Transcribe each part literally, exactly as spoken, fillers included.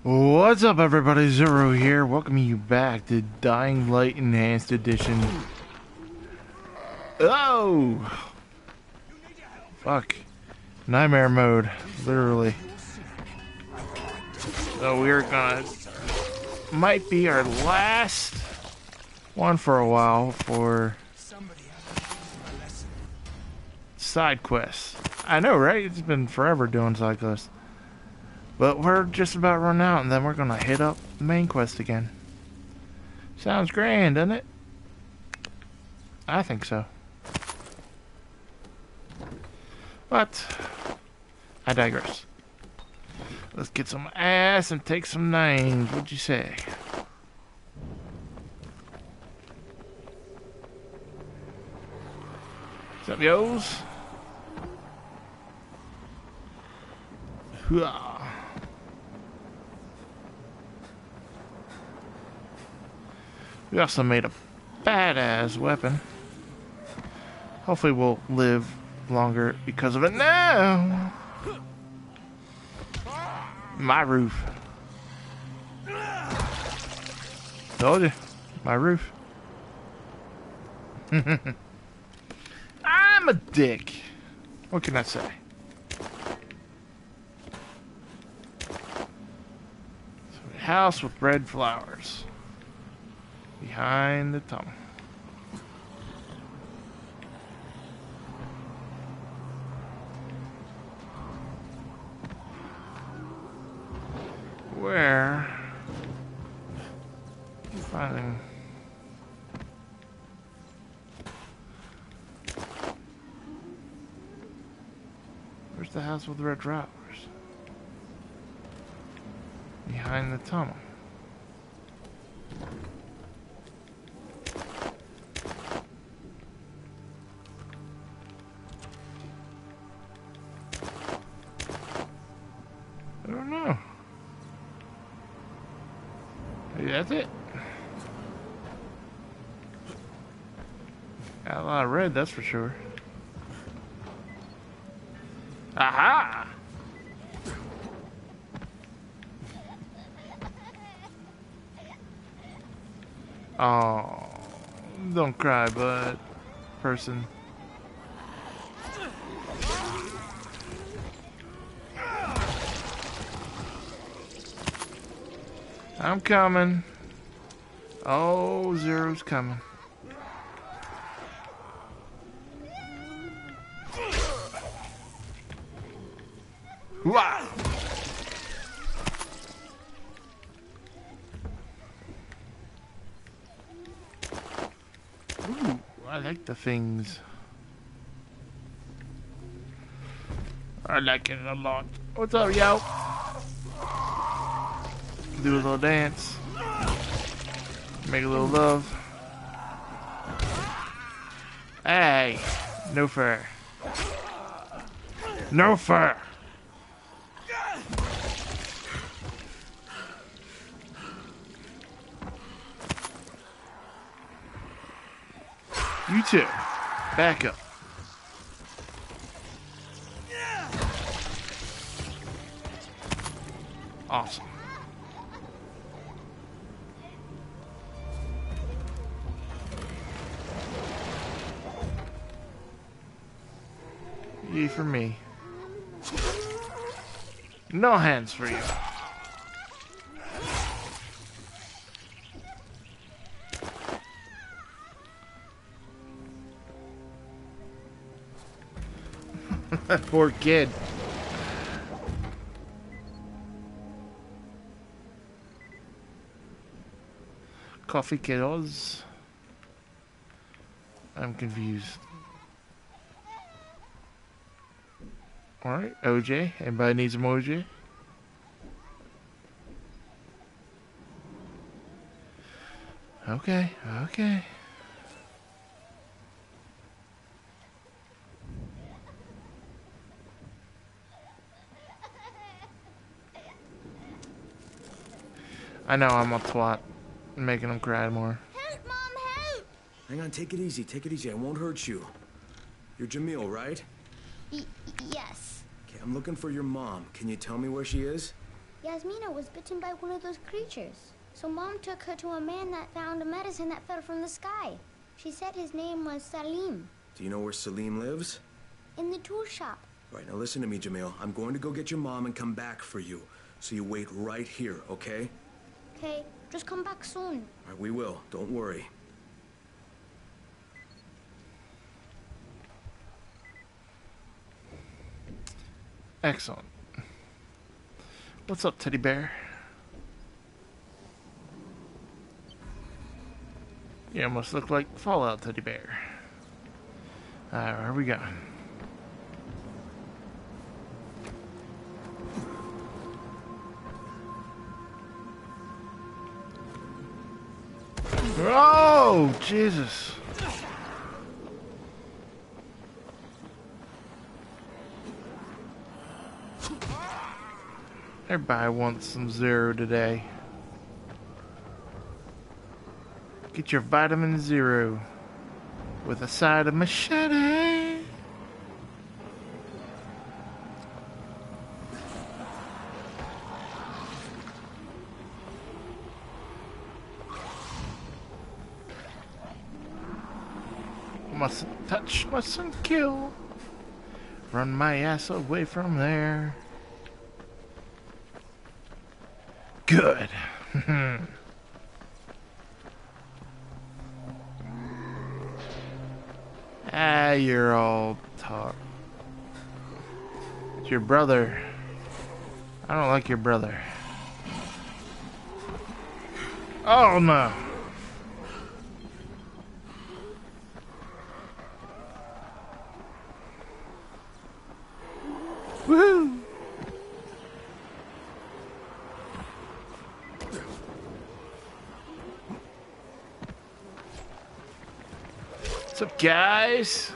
What's up, everybody? Zero here, welcoming you back to Dying Light Enhanced Edition. Oh! Fuck. Nightmare mode, literally. So we're gonna... might be our last one for a while for... side quests. I know, right? It's been forever doing side quests. But we're just about run out, and then we're gonna hit up the main quest again. Sounds grand, doesn't it? I think so. But I digress. Let's get some ass and take some names. What'd you say? What's up, yo's? Hooah. We also made a badass weapon. Hopefully we'll live longer because of it. No! My roof. Told you. My roof. I'm a dick. What can I say? House with red flowers. Behind the tunnel. Where? I'm finding. Where's the house with the red flowers? Behind the tunnel. I don't know. Maybe that's it. Got a lot of red, that's for sure. Aha! Oh, don't cry, bud. Person. I'm coming. Oh, Zero's coming. Wow. Ooh, I like the things. I like it a lot. What's up, yo? Do a little dance. Make a little love. Hey, no fur. No fur. You too. Back up. Awesome. Yay for me. No hands for you. That poor kid. Coffee kiddos. I'm confused. Alright, O J. Anybody needs some O J? Okay, okay. I know I'm a twat. Making him cry more. Help, Mom, help! Hang on, take it easy, take it easy. I won't hurt you. You're Jamil, right? Y yes. Okay, I'm looking for your mom. Can you tell me where she is? Yasmina was bitten by one of those creatures. So Mom took her to a man that found a medicine that fell from the sky. She said his name was Salim. Do you know where Salim lives? In the tool shop. All right, now listen to me, Jamil. I'm going to go get your mom and come back for you. So you wait right here, okay? Okay, just come back soon. All right, we will. Don't worry. Excellent. What's up, teddy bear? You almost look like Fallout teddy bear. Alright, where we going? Oh, Jesus. Everybody wants some Zero today. Get your vitamin Zero with a side of machete. Mustn't touch, mustn't kill. Run my ass away from there. Good. Ah, you're all talk. It's your brother. I don't like your brother. Oh no. Woohoo! What's up, guys?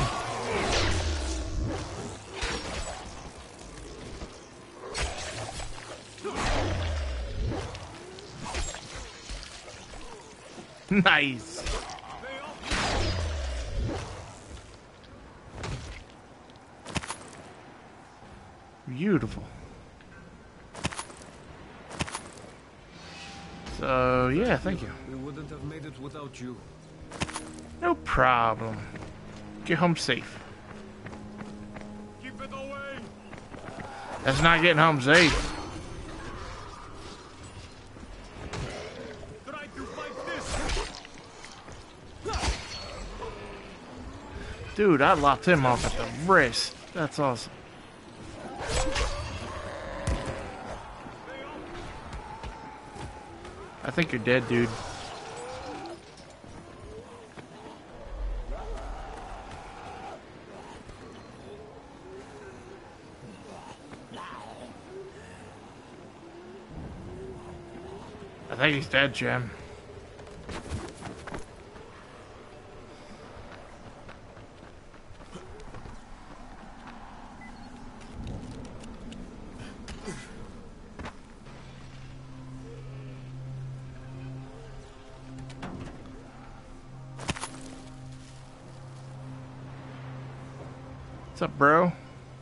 Nice. Beautiful. So, yeah, thank you. We wouldn't have made it without you. No problem. Get home safe. Keep it away. That's not getting home safe. Try to fight this. Dude, I lopped him off at the wrist. That's awesome. I think you're dead, dude. I think he's dead, Jim. What's up, bro?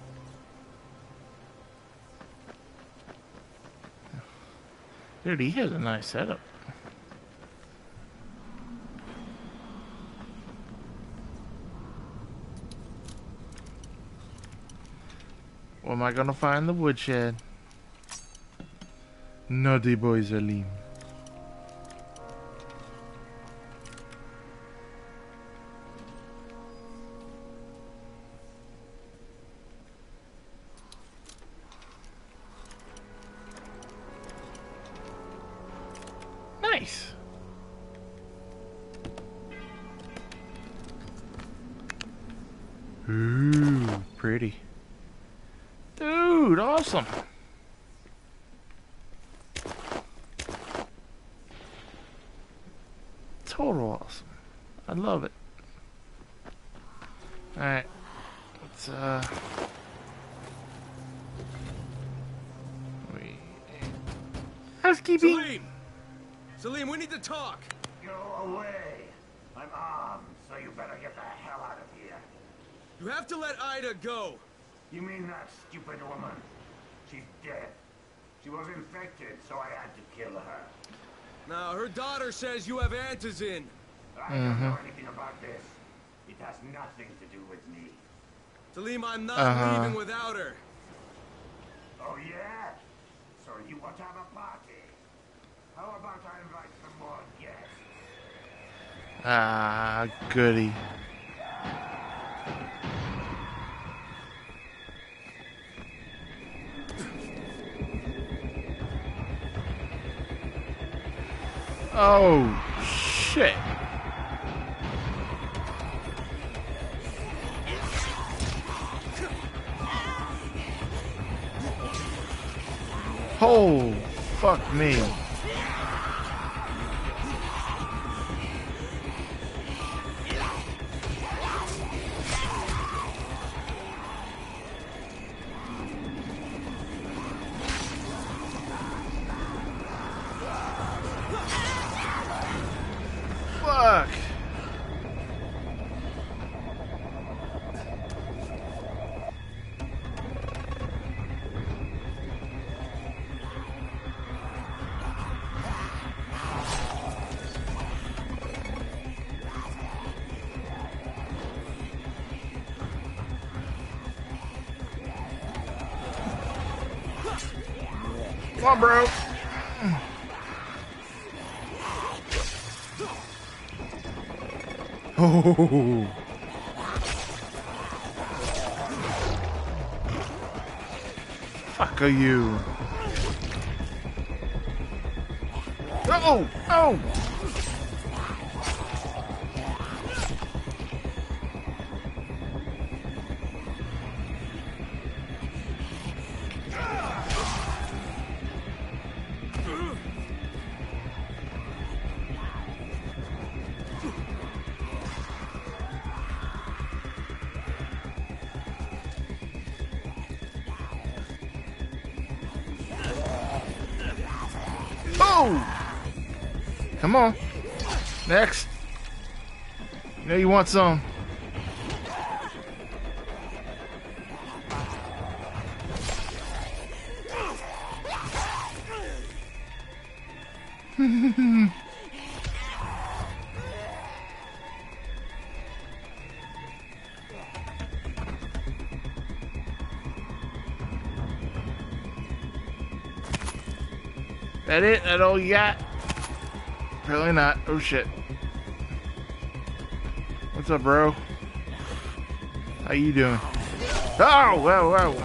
Dude, he has a nice setup. Where am I gonna find the woodshed? Naughty boy Salim. Nice. Ooh, pretty. Dude, awesome. Total awesome. I love it. Alright. Let's, uh... we... Housekeeping! Salim! Salim, we need to talk! Go away. I'm armed, so you better get the hell out of here. You have to let Ida go! You mean that stupid woman? She's dead. She was infected, so I had to kill her. Now, her daughter says you have antizin. I don't know anything about this. It has nothing to do with me. Talim, I'm not Uh-huh. leaving without her. Oh, yeah? So you want to have a party? How about I invite some more guests? Ah, goody. Oh, shit. Oh, fuck me. Fuck. Come on, bro. Oh. Fuck are you? Oh, oh. Oh! Come on. Next. You know you want some. That it? That all you got? Apparently not. Oh shit. What's up, bro? How you doing? Oh, whoa, whoa.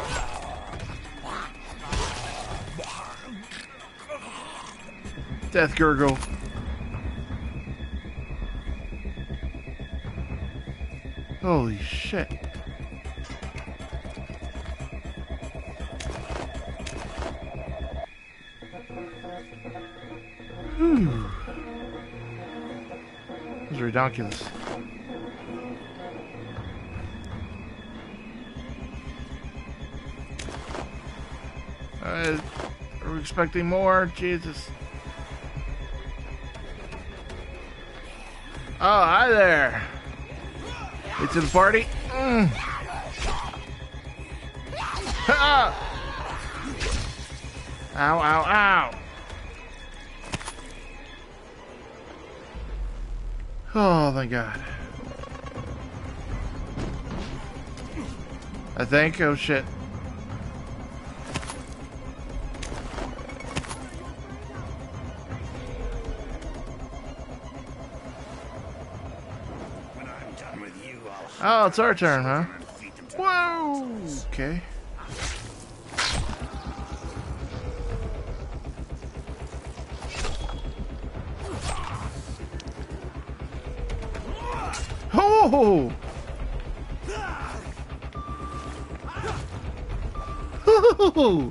Death gurgle. Holy shit. Whew. This is ridiculous. Uh, are we expecting more? Jesus. Oh, hi there. You to the party? Mm. Ah. Ow, ow, ow. Oh, thank God. I think. Oh, shit. When I'm done with you, I'll Oh, it's our turn, huh? feed them to Whoa! Okay. Oh! Oh!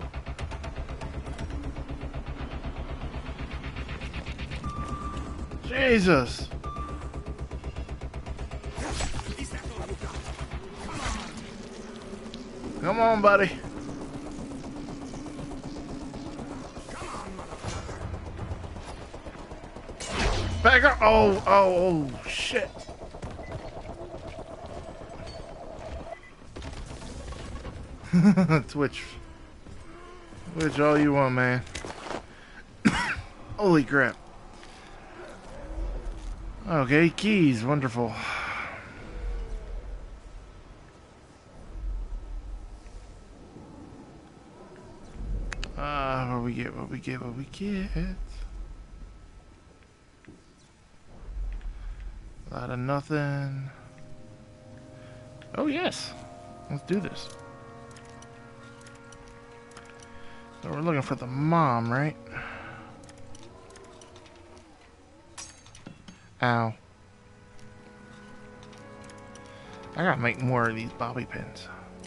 Jesus! Come on, buddy. Back up! Oh, oh, oh, shit! Twitch. Which all you want, man. Holy crap. Okay, keys. Wonderful. Ah, uh, what we get, what we get, what we get. A lot of nothing. Oh, yes. Let's do this. So we're looking for the mom, right? Ow. I gotta make more of these bobby pins.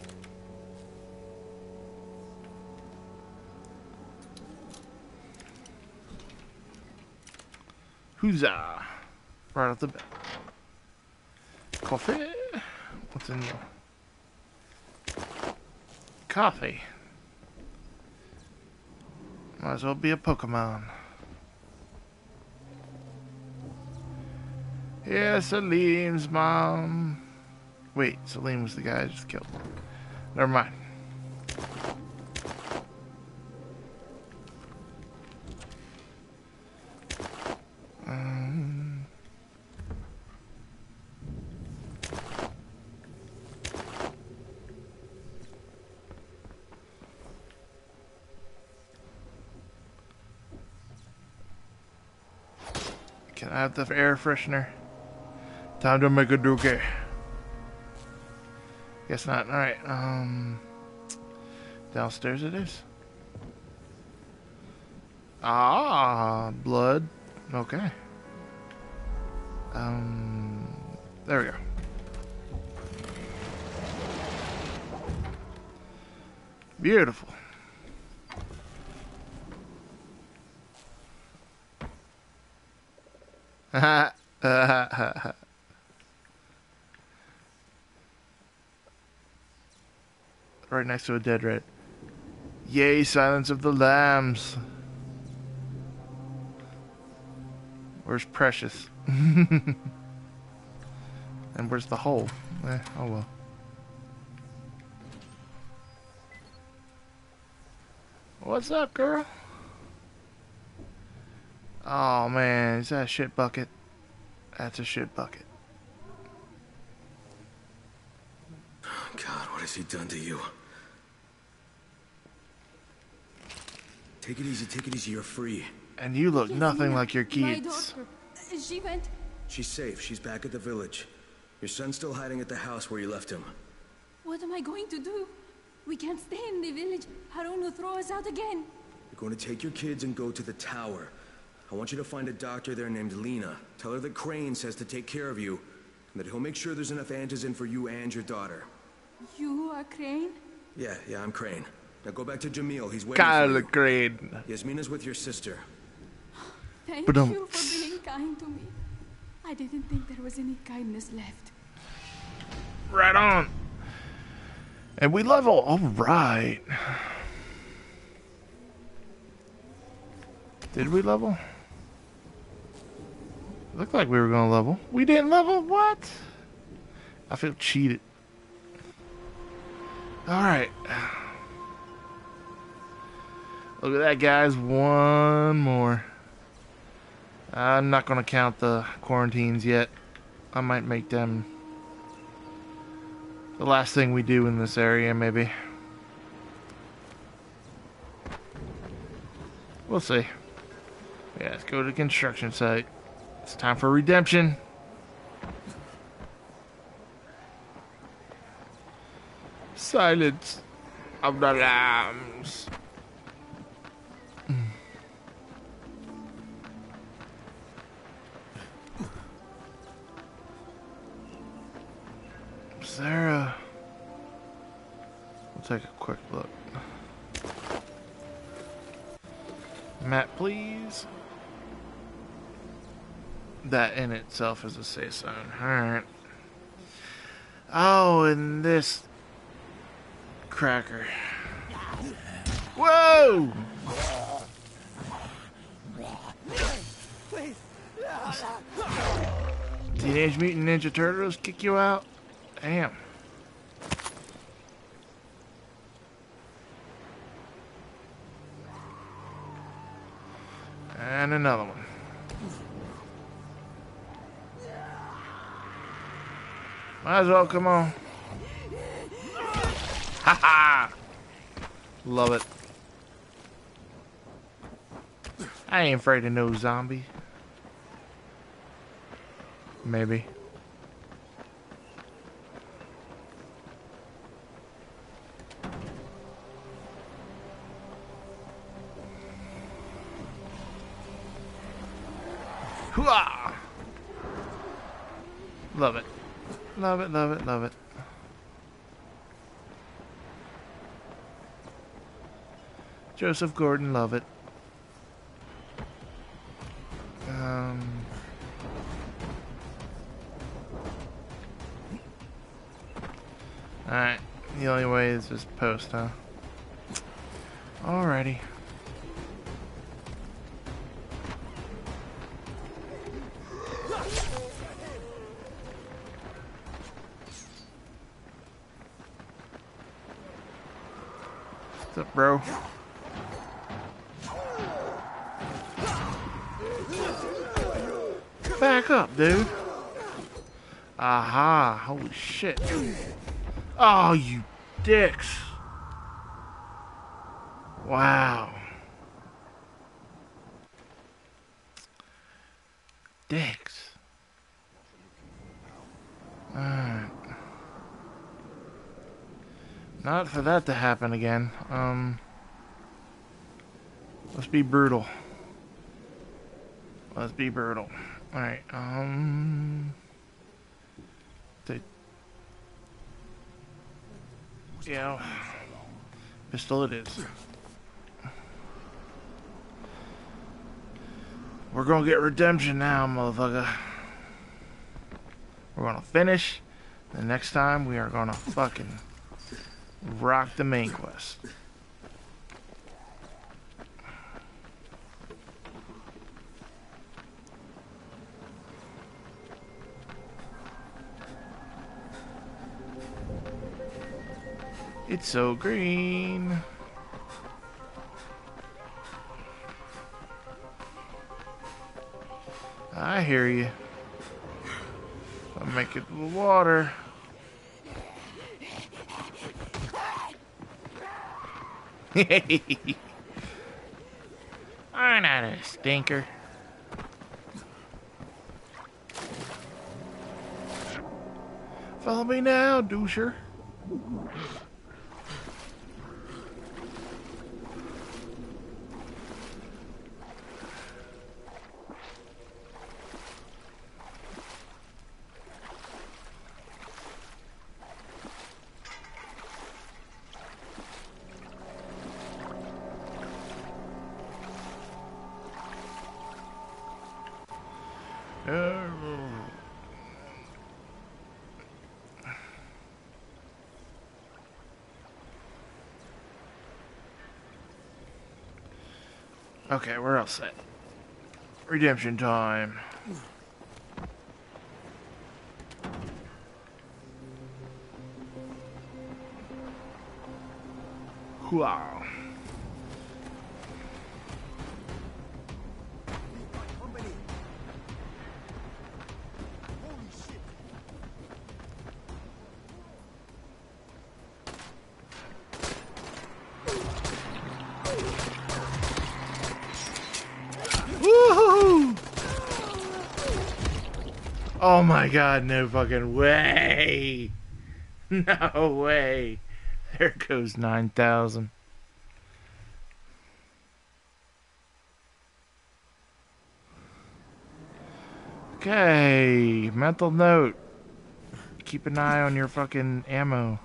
Huzzah! Right off the bat. Coffee? What's in here? Coffee. Might as well be a Pokemon. Yeah, Salim's mom. Wait, Salim was the guy I just killed. Never mind. Um, can I have the air freshener? Time to make a dookie. Guess not. Alright, um... downstairs it is. Ah, blood. Okay. Um... There we go. Beautiful. Ha ha ha ha. Right next to a dead rat. Yay, Silence of the Lambs. Where's Precious? And where's the hole? Eh, oh well. What's up, girl? Oh man, is that a shit bucket? That's a shit bucket. God, what has he done to you? Take it easy, take it easy, you're free. And you look nothing Nina, like your my kids. daughter. She went... She's safe, she's back at the village. Your son's still hiding at the house where you left him. What am I going to do? We can't stay in the village. Harun will throw us out again. You're going to take your kids and go to the tower. I want you to find a doctor there named Lena. Tell her that Crane says to take care of you, and that he'll make sure there's enough antizin for you and your daughter. You are Crane? Yeah, yeah, I'm Crane. Now go back to Jamil, he's waiting Kyle for you. Crane. Yasmina's with your sister. Thank Ba-dum. you for being kind to me. I didn't think there was any kindness left. Right on. And we level. All right. Did we level? Looked like we were going to level. We didn't level? What? I feel cheated. Alright. Look at that, guys. One more. I'm not going to count the quarantines yet. I might make them the last thing we do in this area, maybe. We'll see. Yeah, let's go to the construction site. It's time for redemption. Silence of the lambs. Sarah. We'll take a quick look. Map, please. That in itself is a safe zone. Alright. Oh, and this cracker. Whoa! Teenage Mutant Ninja Turtles kick you out? Damn. And another one. Might as well come on. Ha ha! Love it. I ain't afraid of no zombie. Maybe. Hooah! Love it. Love it, love it, love it. Joseph Gordon, love it. Um... Alright, the only way is just post, huh? Alrighty. What's up, bro? Back up, dude. Aha, holy shit. Oh, you dicks. Wow. Dicks. Alright. Not for that to happen again. Um, let's be brutal. Let's be brutal. Alright, um... They... Yeah. Pistol it is. We're gonna get redemption now, motherfucker. We're gonna finish. The next time we are gonna fucking rock the main quest. It's so green. I hear you. I'll make it with water. I'm not a stinker. Follow me now, doucher. Okay, we're all set. Redemption time. Wow. Oh my god, no fucking way. No way. There goes nine thousand. Okay, mental note. Keep an eye on your fucking ammo.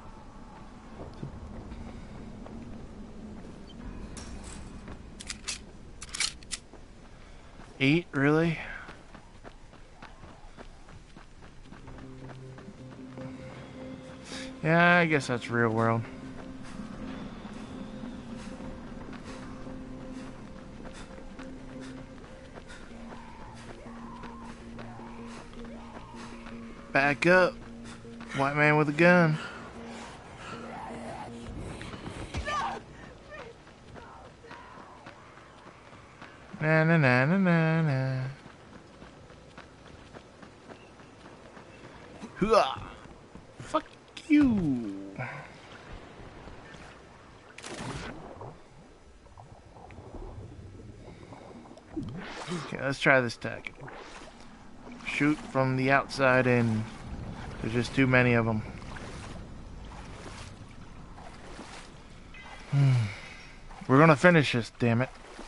Eight, really? Yeah, I guess that's real world. Back up. White man with a gun. Na na na na na na. Hooah! Fuck you. Okay, let's try this tactic. Shoot from the outside in. There's just too many of them. We're gonna finish this, damn it.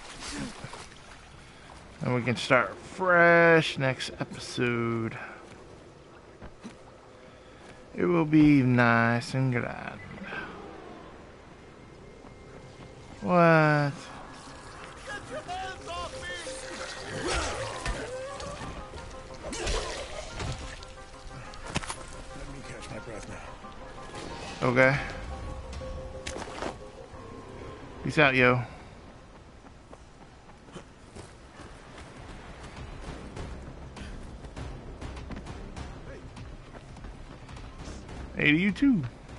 And we can start fresh next episode. It will be nice and grand. What? Let me catch my breath now. Okay. Peace out, yo. Hey to you too.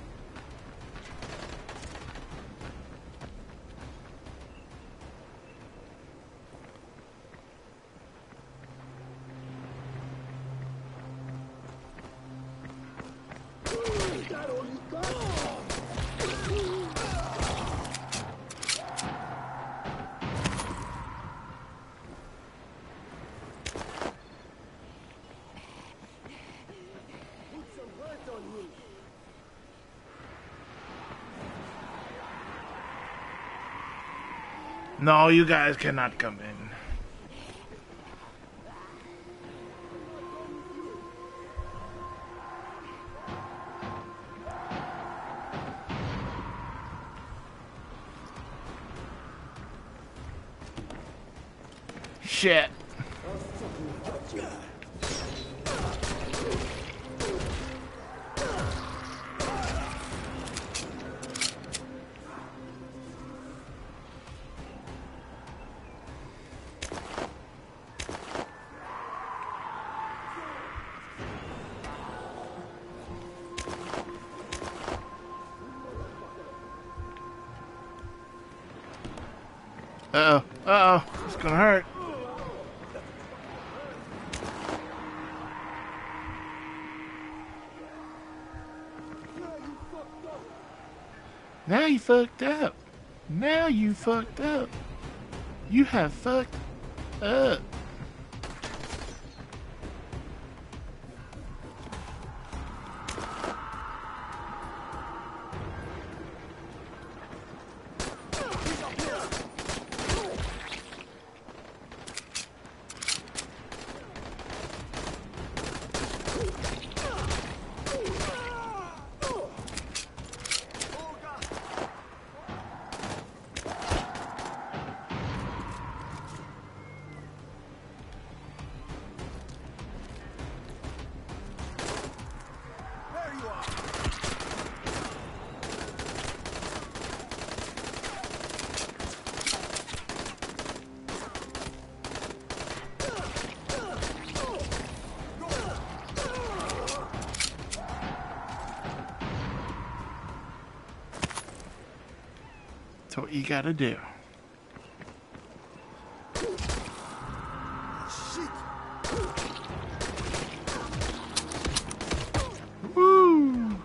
No, you guys cannot come in. Shit. Uh-oh, uh-oh, it's gonna hurt. Now you fucked up. Now you fucked up. You have fucked up. That's what you gotta do. Woo!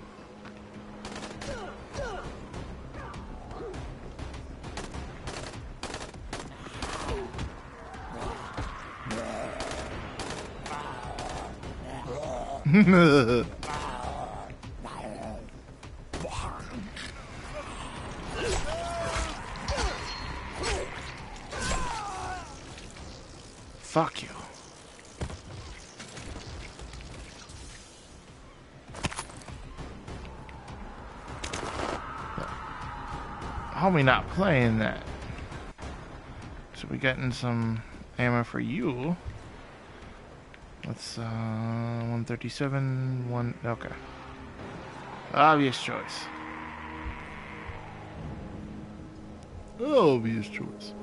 Fuck you. Homie not playing that. So we getting some ammo for you. Let's uh one thirty-seven, one okay. Obvious choice. Obvious choice.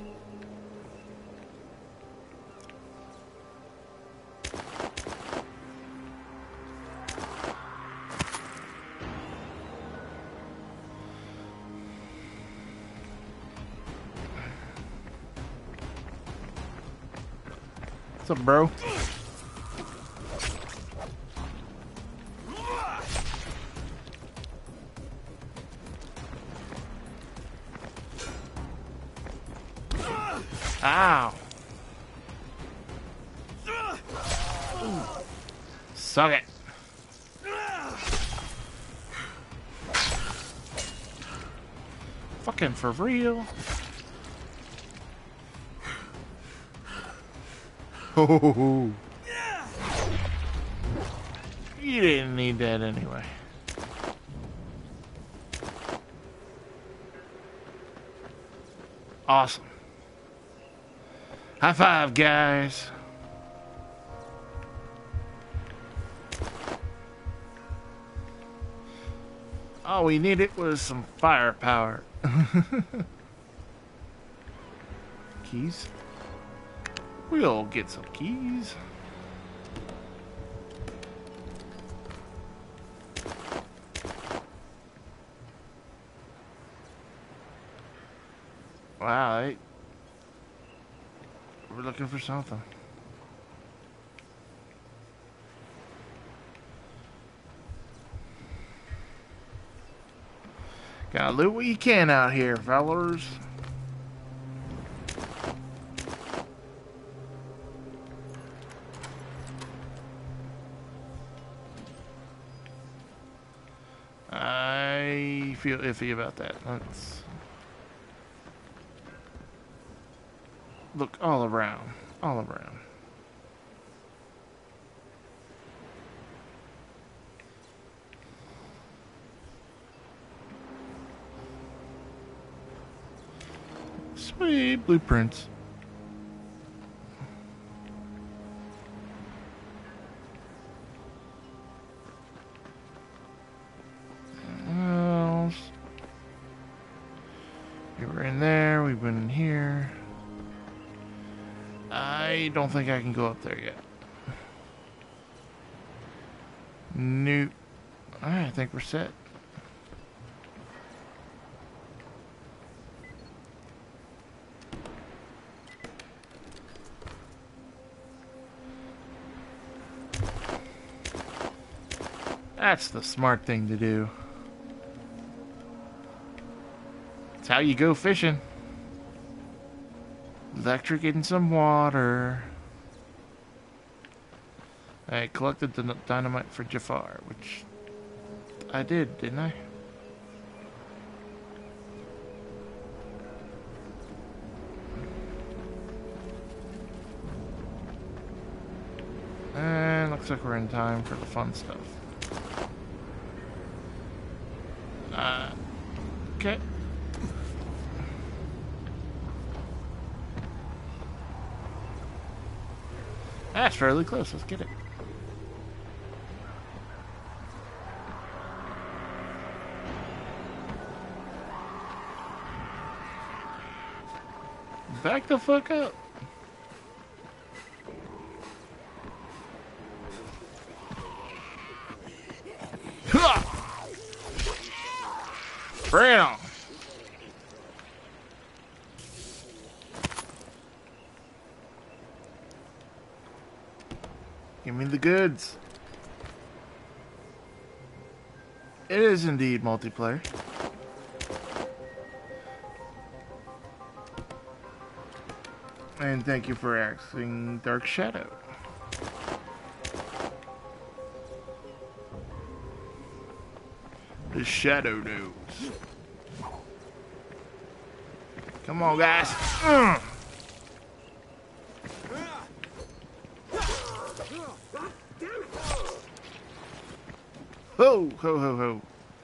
What's up, bro? Ow. Suck it. Fucking for real. Oh, you didn't need that anyway. Awesome. High five, guys. All we needed was some firepower. Keys. We'll get some keys. Wow, I, we're looking for something. Gotta loot what you can out here, fellers. I feel iffy about that. Let's look all around. All around. Sweet blueprints. Else? We were in there. We've been in here. I don't think I can go up there yet. Nope. Alright, I think we're set. That's the smart thing to do. It's how you go fishing. Electric and some water. I collected the dynamite for Jafar, which I did, didn't I? And looks like we're in time for the fun stuff. Uh, okay. That's fairly close. Let's get it. Back the fuck up. Bring it on. Give me the goods. It is indeed multiplayer. And thank you for asking Dark Shadow. The Shadow knows. Come on, guys. Mm. Ho, ho, ho, ho.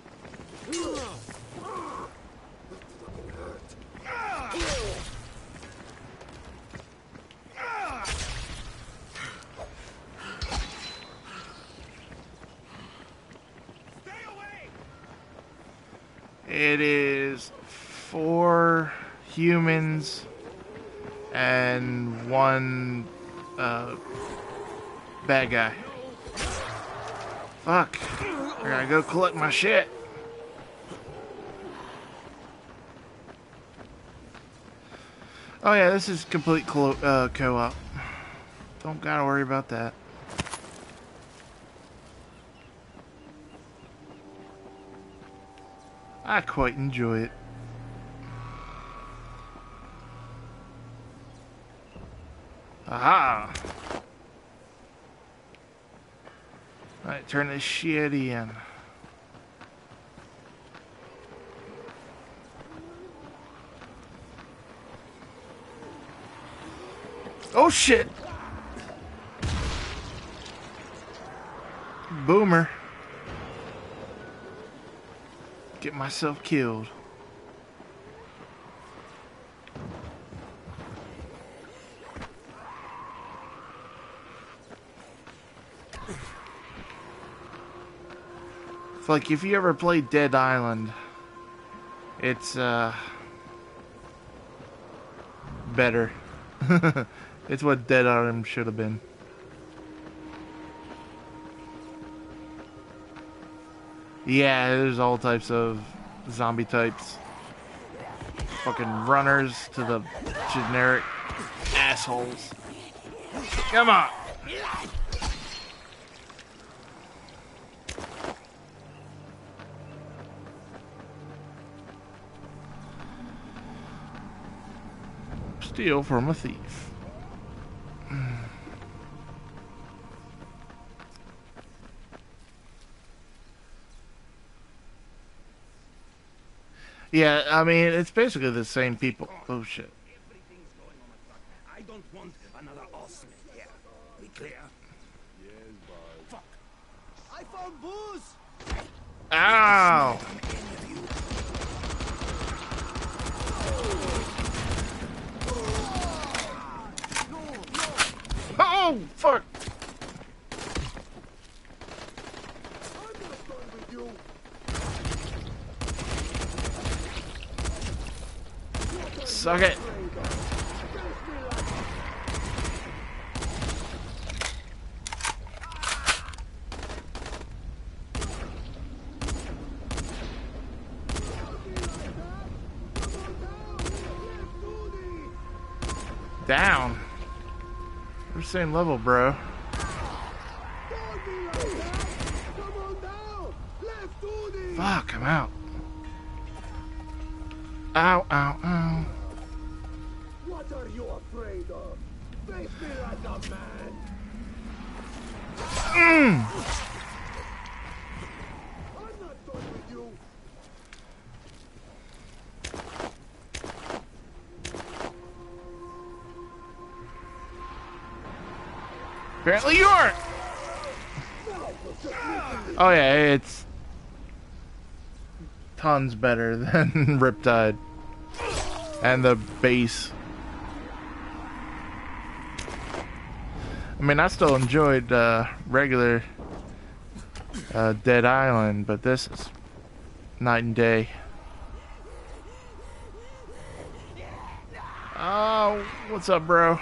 It is four humans and one uh, bad guy. Fuck. I gotta go collect my shit. Oh yeah, this is complete co- uh, co-op. Don't gotta worry about that. I quite enjoy it. Aha! Alright, turn this shit in. Oh shit! Boomer. Get myself killed. It's like if you ever played Dead Island, it's uh better. It's what Dead Island should have been. Yeah, there's all types of zombie types. Fucking runners to the generic assholes. Come on! Steal from a thief. Yeah, I mean, it's basically the same people. Oh, shit. Everything's going on a truck. I don't want another Osman here. We clear? Yes, boss. Fuck. I found booze! Ow! Oh, fuck! I'm not going with you. Suck it. Down. We're same level, bro. Fuck, I'm out. Ow, ow, ow. What are you afraid of? Face me like a man. Mm. I'm not done with you. Apparently you aren't. Oh yeah, it's tons better than Riptide. And the base. I mean, I still enjoyed uh, regular uh, Dead Island, but this is night and day. Oh, what's up, bro?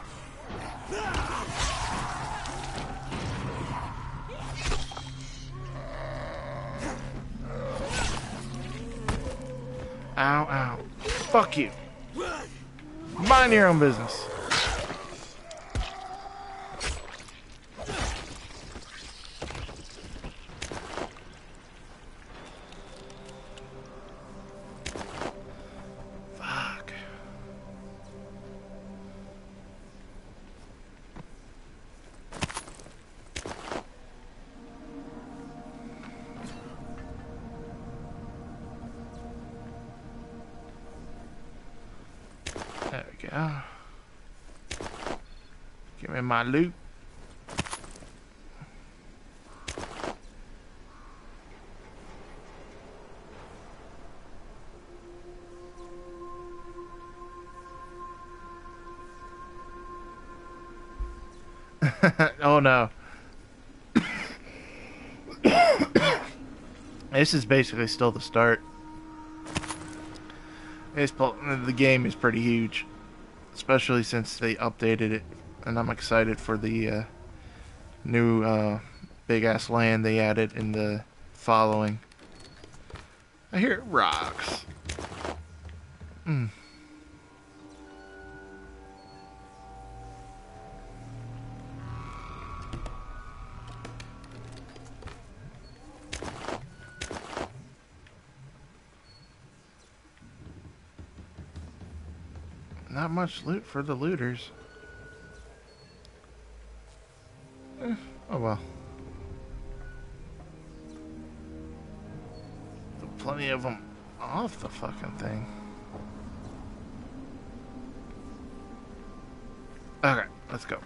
Ow, ow. Fuck you. Mind your own business. Fuck. There we go. Give me my loot. Oh no. This is basically still the start. It's, the game is pretty huge, especially since they updated it, and I'm excited for the uh, new uh, big ass land they added in the following. I hear it rocks. Mm. not much loot for the looters. Eh, oh well. Plenty of them off the fucking thing. Okay, let's go.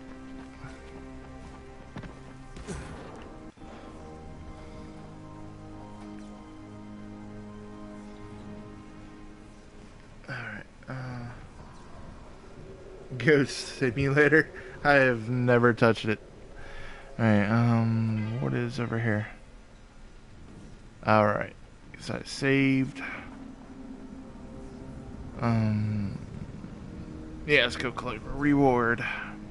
Alright, uh... Ghost Simulator? I have never touched it. Alright, um... what is over here? Alright. So I saved. Um... Yeah, let's go collect reward.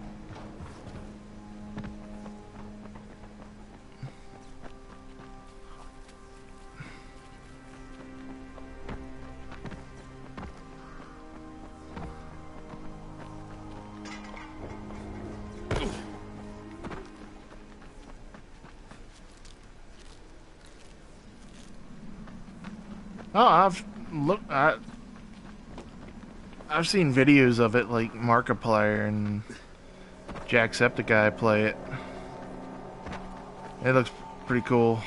Oh, I've look. I, I've seen videos of it, like Markiplier and Jacksepticeye play it. It looks pretty cool.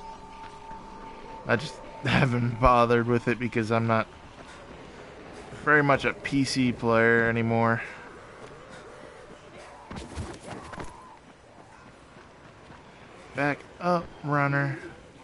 I just haven't bothered with it because I'm not very much a P C player anymore. Back up, runner.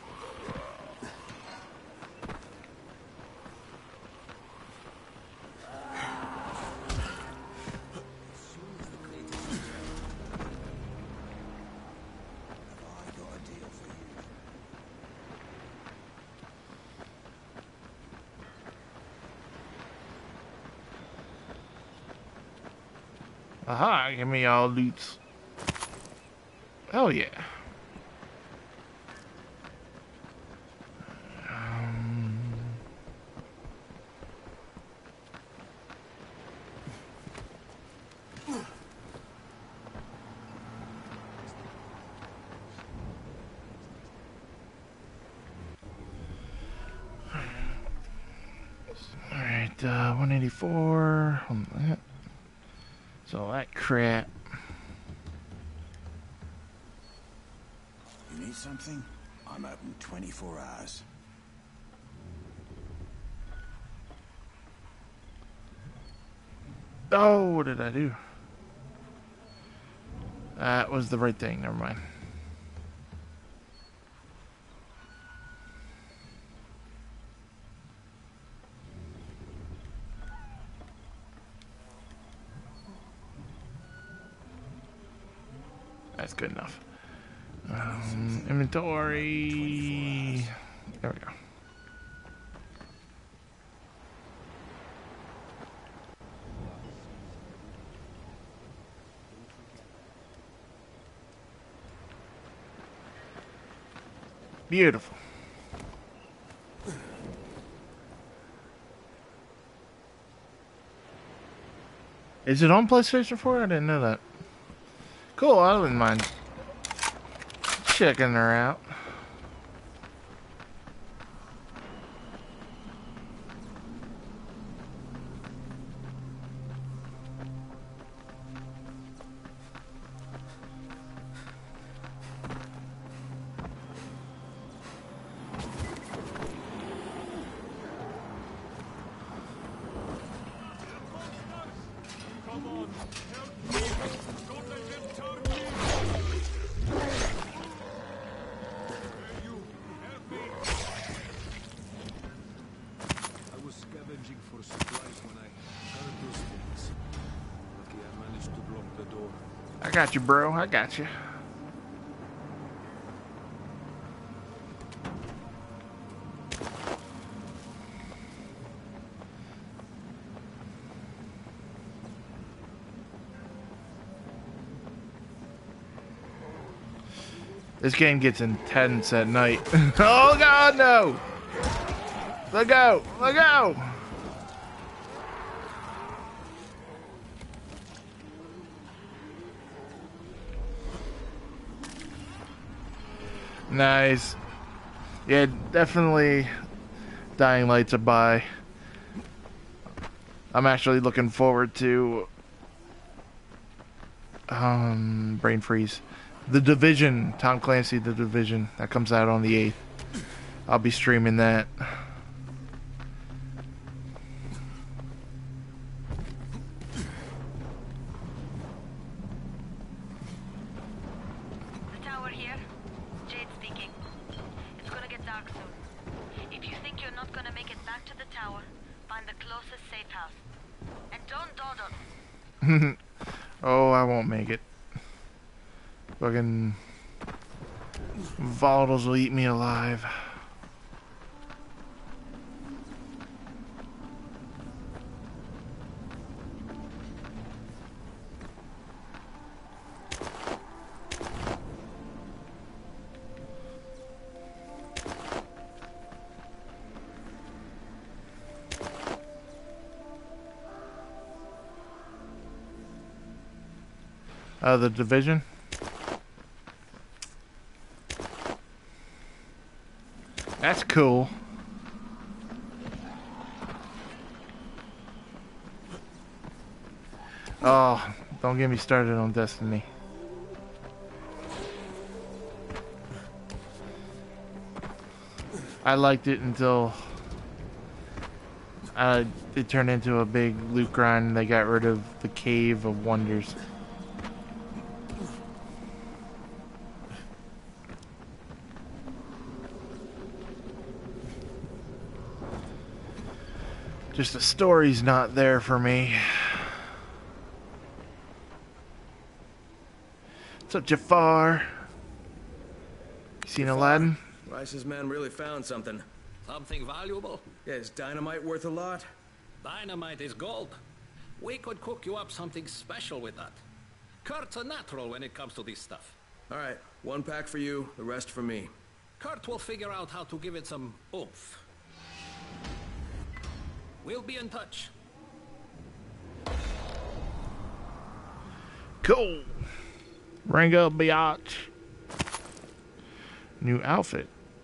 Aha, give me all loots. Hell yeah. Um, Alright, uh, one eighty-four. So that crap. You need something? I'm open twenty-four hours. Oh, what did I do? That was the right thing, never mind. That's good enough. Um, inventory. There we go. Beautiful. Is it on PlayStation four? I didn't know that. Cool, I wouldn't mind checking her out. I got you, bro. I got you. This game gets intense at night. Oh God, no! Let go! Let go! Nice. Yeah, definitely Dying Light's a buy. I'm actually looking forward to um brain freeze. The Division, Tom Clancy, The Division, that comes out on the eighth. I'll be streaming that. The tower here. Jade speaking. It's gonna get dark soon. If you think you're not gonna make it back to the tower, find the closest safe house. And don't dawdle. Oh, I won't make it. Fucking volatiles will eat me alive. Uh, the Division. That's cool. Oh, don't get me started on Destiny. I liked it until uh, it turned into a big loot grind and they got rid of the Cave of Wonders. Just the story's not there for me. What's up, Jafar? You seen Aladdin? Rice's man really found something. Something valuable? Yeah, is dynamite worth a lot? Dynamite is gold. We could cook you up something special with that. Kurt's a natural when it comes to this stuff. All right, one pack for you, the rest for me. Kurt will figure out how to give it some oomph. We'll be in touch. Cool. Rango Biatch. New outfit.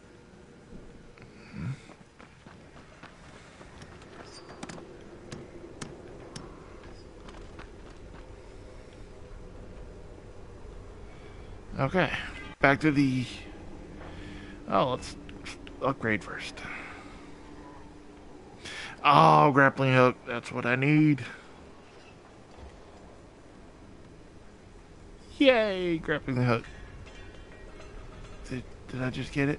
Okay. Back to the... Oh, let's upgrade first. Oh, grappling hook. That's what I need. Yay, grappling hook. Did, did I just get it?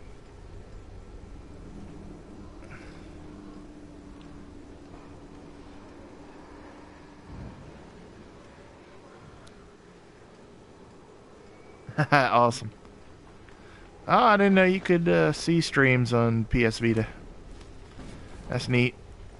Awesome. Oh, I didn't know you could uh, see streams on P S Vita. That's neat.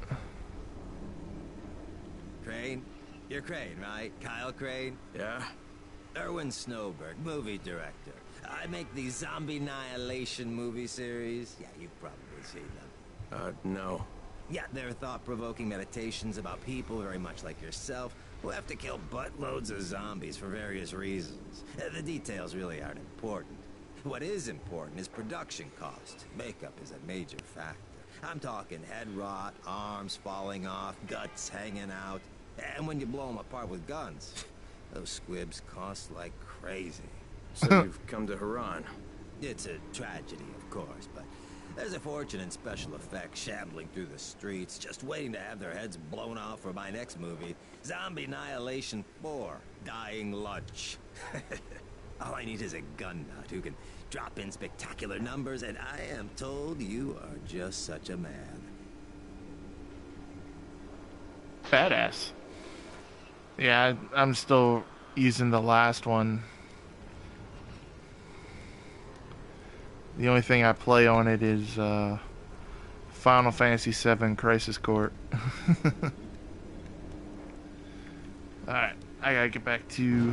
Crane? You're Crane, right? Kyle Crane? Yeah? Erwin Snowberg, movie director. I make these zombie annihilation movie series. Yeah, you've probably seen them. Uh, no. Yeah, they're thought-provoking meditations about people very much like yourself who have to kill buttloads of zombies for various reasons. Uh, The details really aren't important. What is important is production cost. Makeup is a major factor. I'm talking head rot, arms falling off, guts hanging out. And when you blow them apart with guns, those squibs cost like crazy. So you've come to Haran. It's a tragedy, of course, but there's a fortune in special effects shambling through the streets, just waiting to have their heads blown off for my next movie, Zombie Annihilation four, Dying Lunch. All I need is a gun nut who can drop in spectacular numbers, and I am told you are just such a man. Badass. Yeah, I, I'm still using the last one. The only thing I play on it is uh, Final Fantasy seven Crisis Court. Alright, I gotta get back to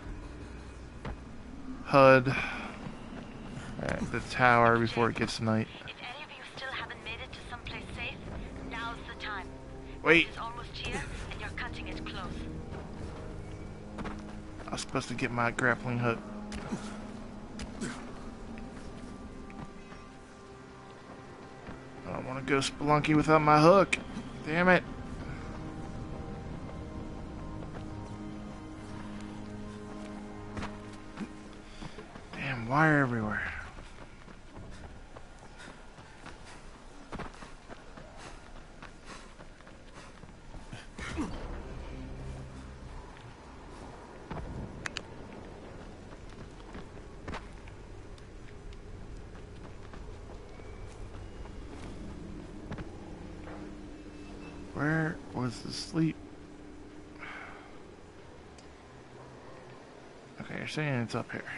H U D. Alright, the tower before it gets night. If any of you still haven't made it to someplace safe, now's the time. Wait, It's almost here, and you're cutting it close. I was supposed to get my grappling hook. I don't want to go spelunky without my hook. Damn it. Wire everywhere. Where was the sleep? Okay, you're saying it's up here.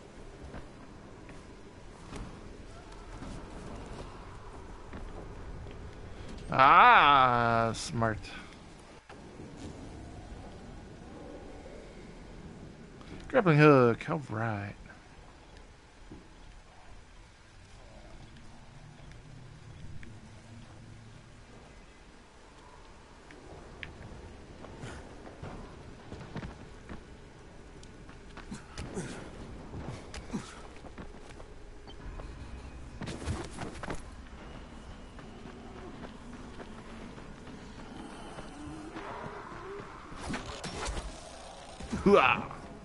Ah, smart. Grappling hook, all right. Hooah!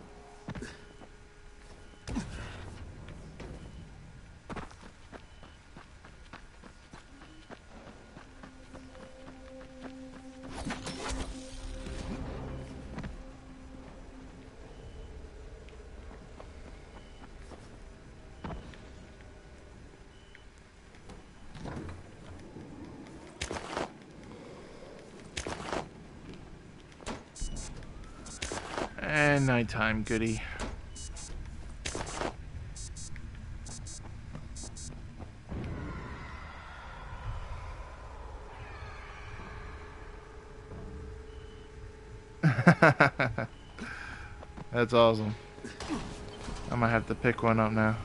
And nighttime goodie. That's awesome. I might have to pick one up now.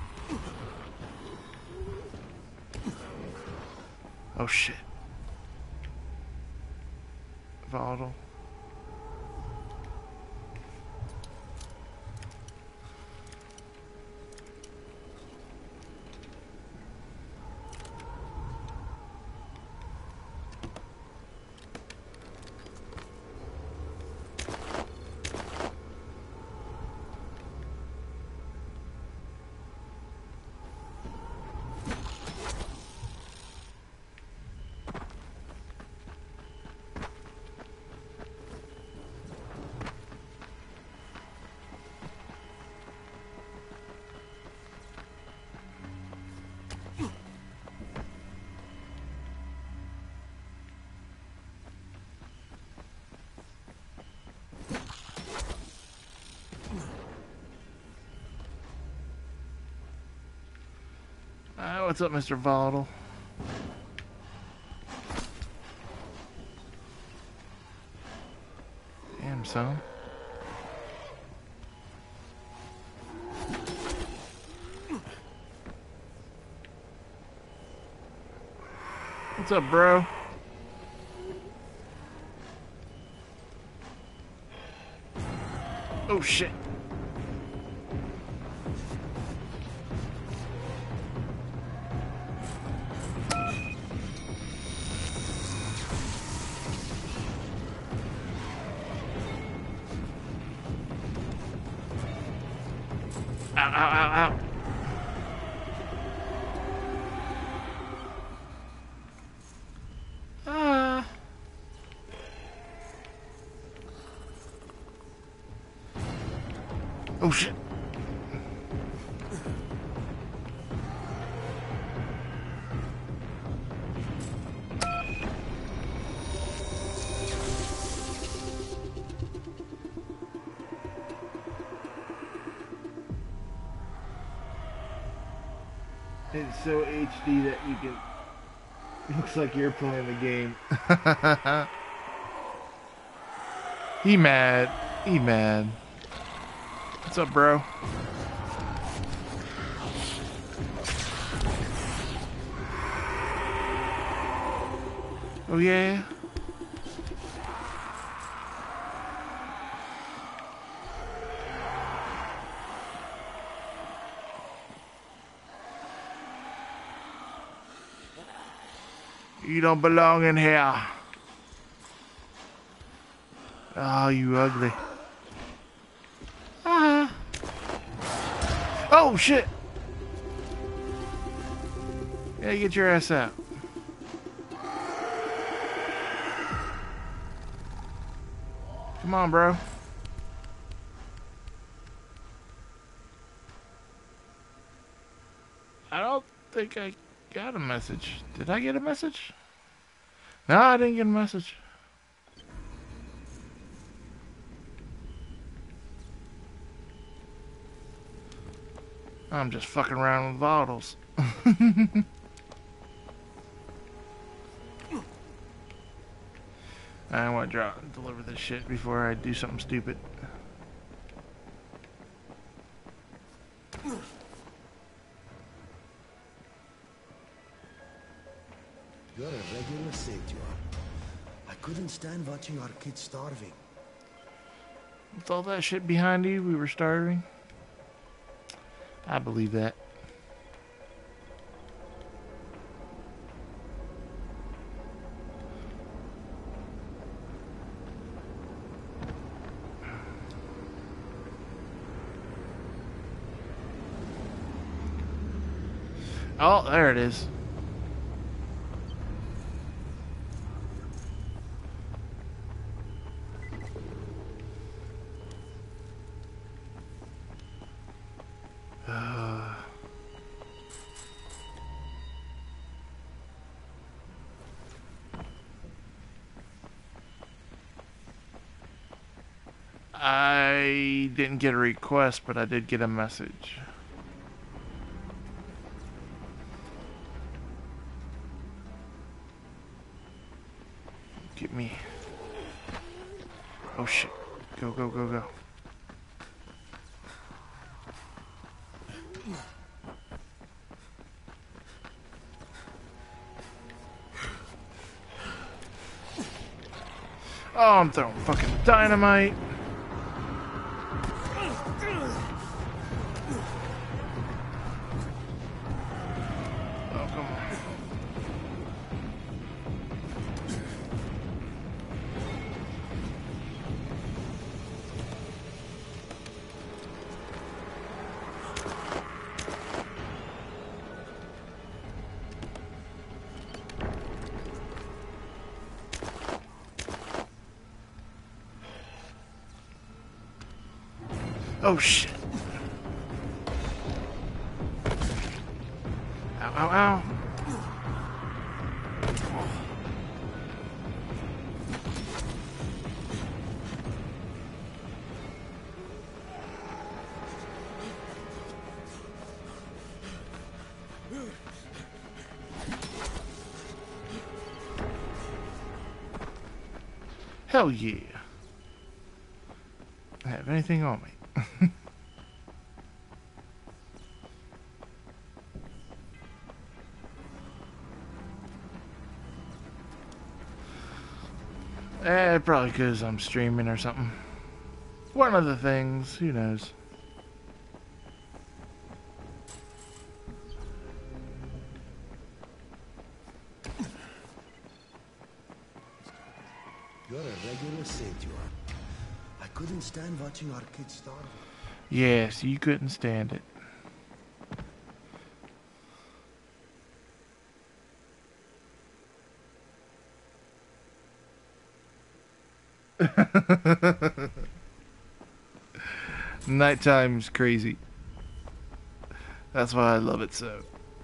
Oh shit. Volatile. Uh, what's up, Mister Volatile? Damn, son. What's up, bro? Oh, shit. Ow, ow, ow, ow. Ah. Oh, shit. It's so H D that you can... It looks like you're playing the game. He mad. He mad. What's up, bro? Oh, yeah? You don't belong in here. Oh, you ugly. Ah. Oh, shit! Yeah, get your ass out. Come on, bro. I don't think I got a message. Did I get a message? No, I didn't get a message. I'm just fucking around with bottles. I want to drop deliver this shit before I do something stupid. You're a regular saint, you are. I couldn't stand watching our kids starving. With all that shit behind you, we were starving. I believe that. Oh, there it is. Uh, I didn't get a request, but I did get a message. Get me. Oh shit. Go, go, go, go. Oh, I'm throwing fucking dynamite. Oh, come on. Oh shit. Ow, ow, ow. Hell yeah. I have anything on me. Eh, probably because I'm streaming or something. One of the things, who knows. You're a regular saint, you are. I couldn't stand watching our kids starving. Yes, you couldn't stand it. Nighttime's crazy. That's why I love it so.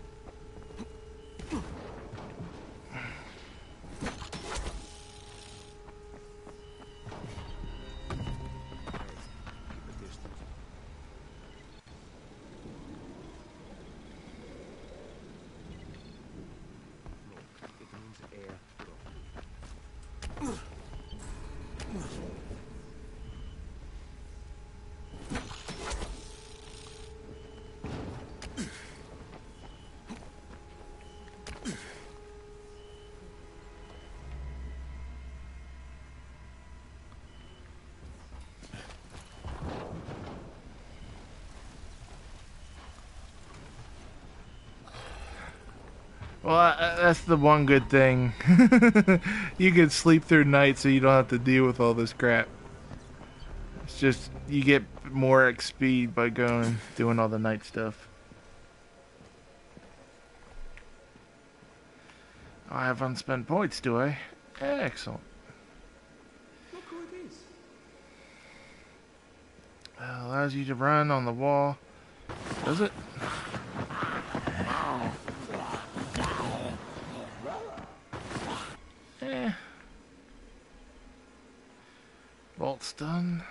Well, uh, that's the one good thing. You can sleep through night so you don't have to deal with all this crap. It's just you get more X P by going doing all the night stuff. I have unspent points, do I? Excellent. Look who it is. Uh, allows you to run on the wall. Does it? Eh. Vault's done.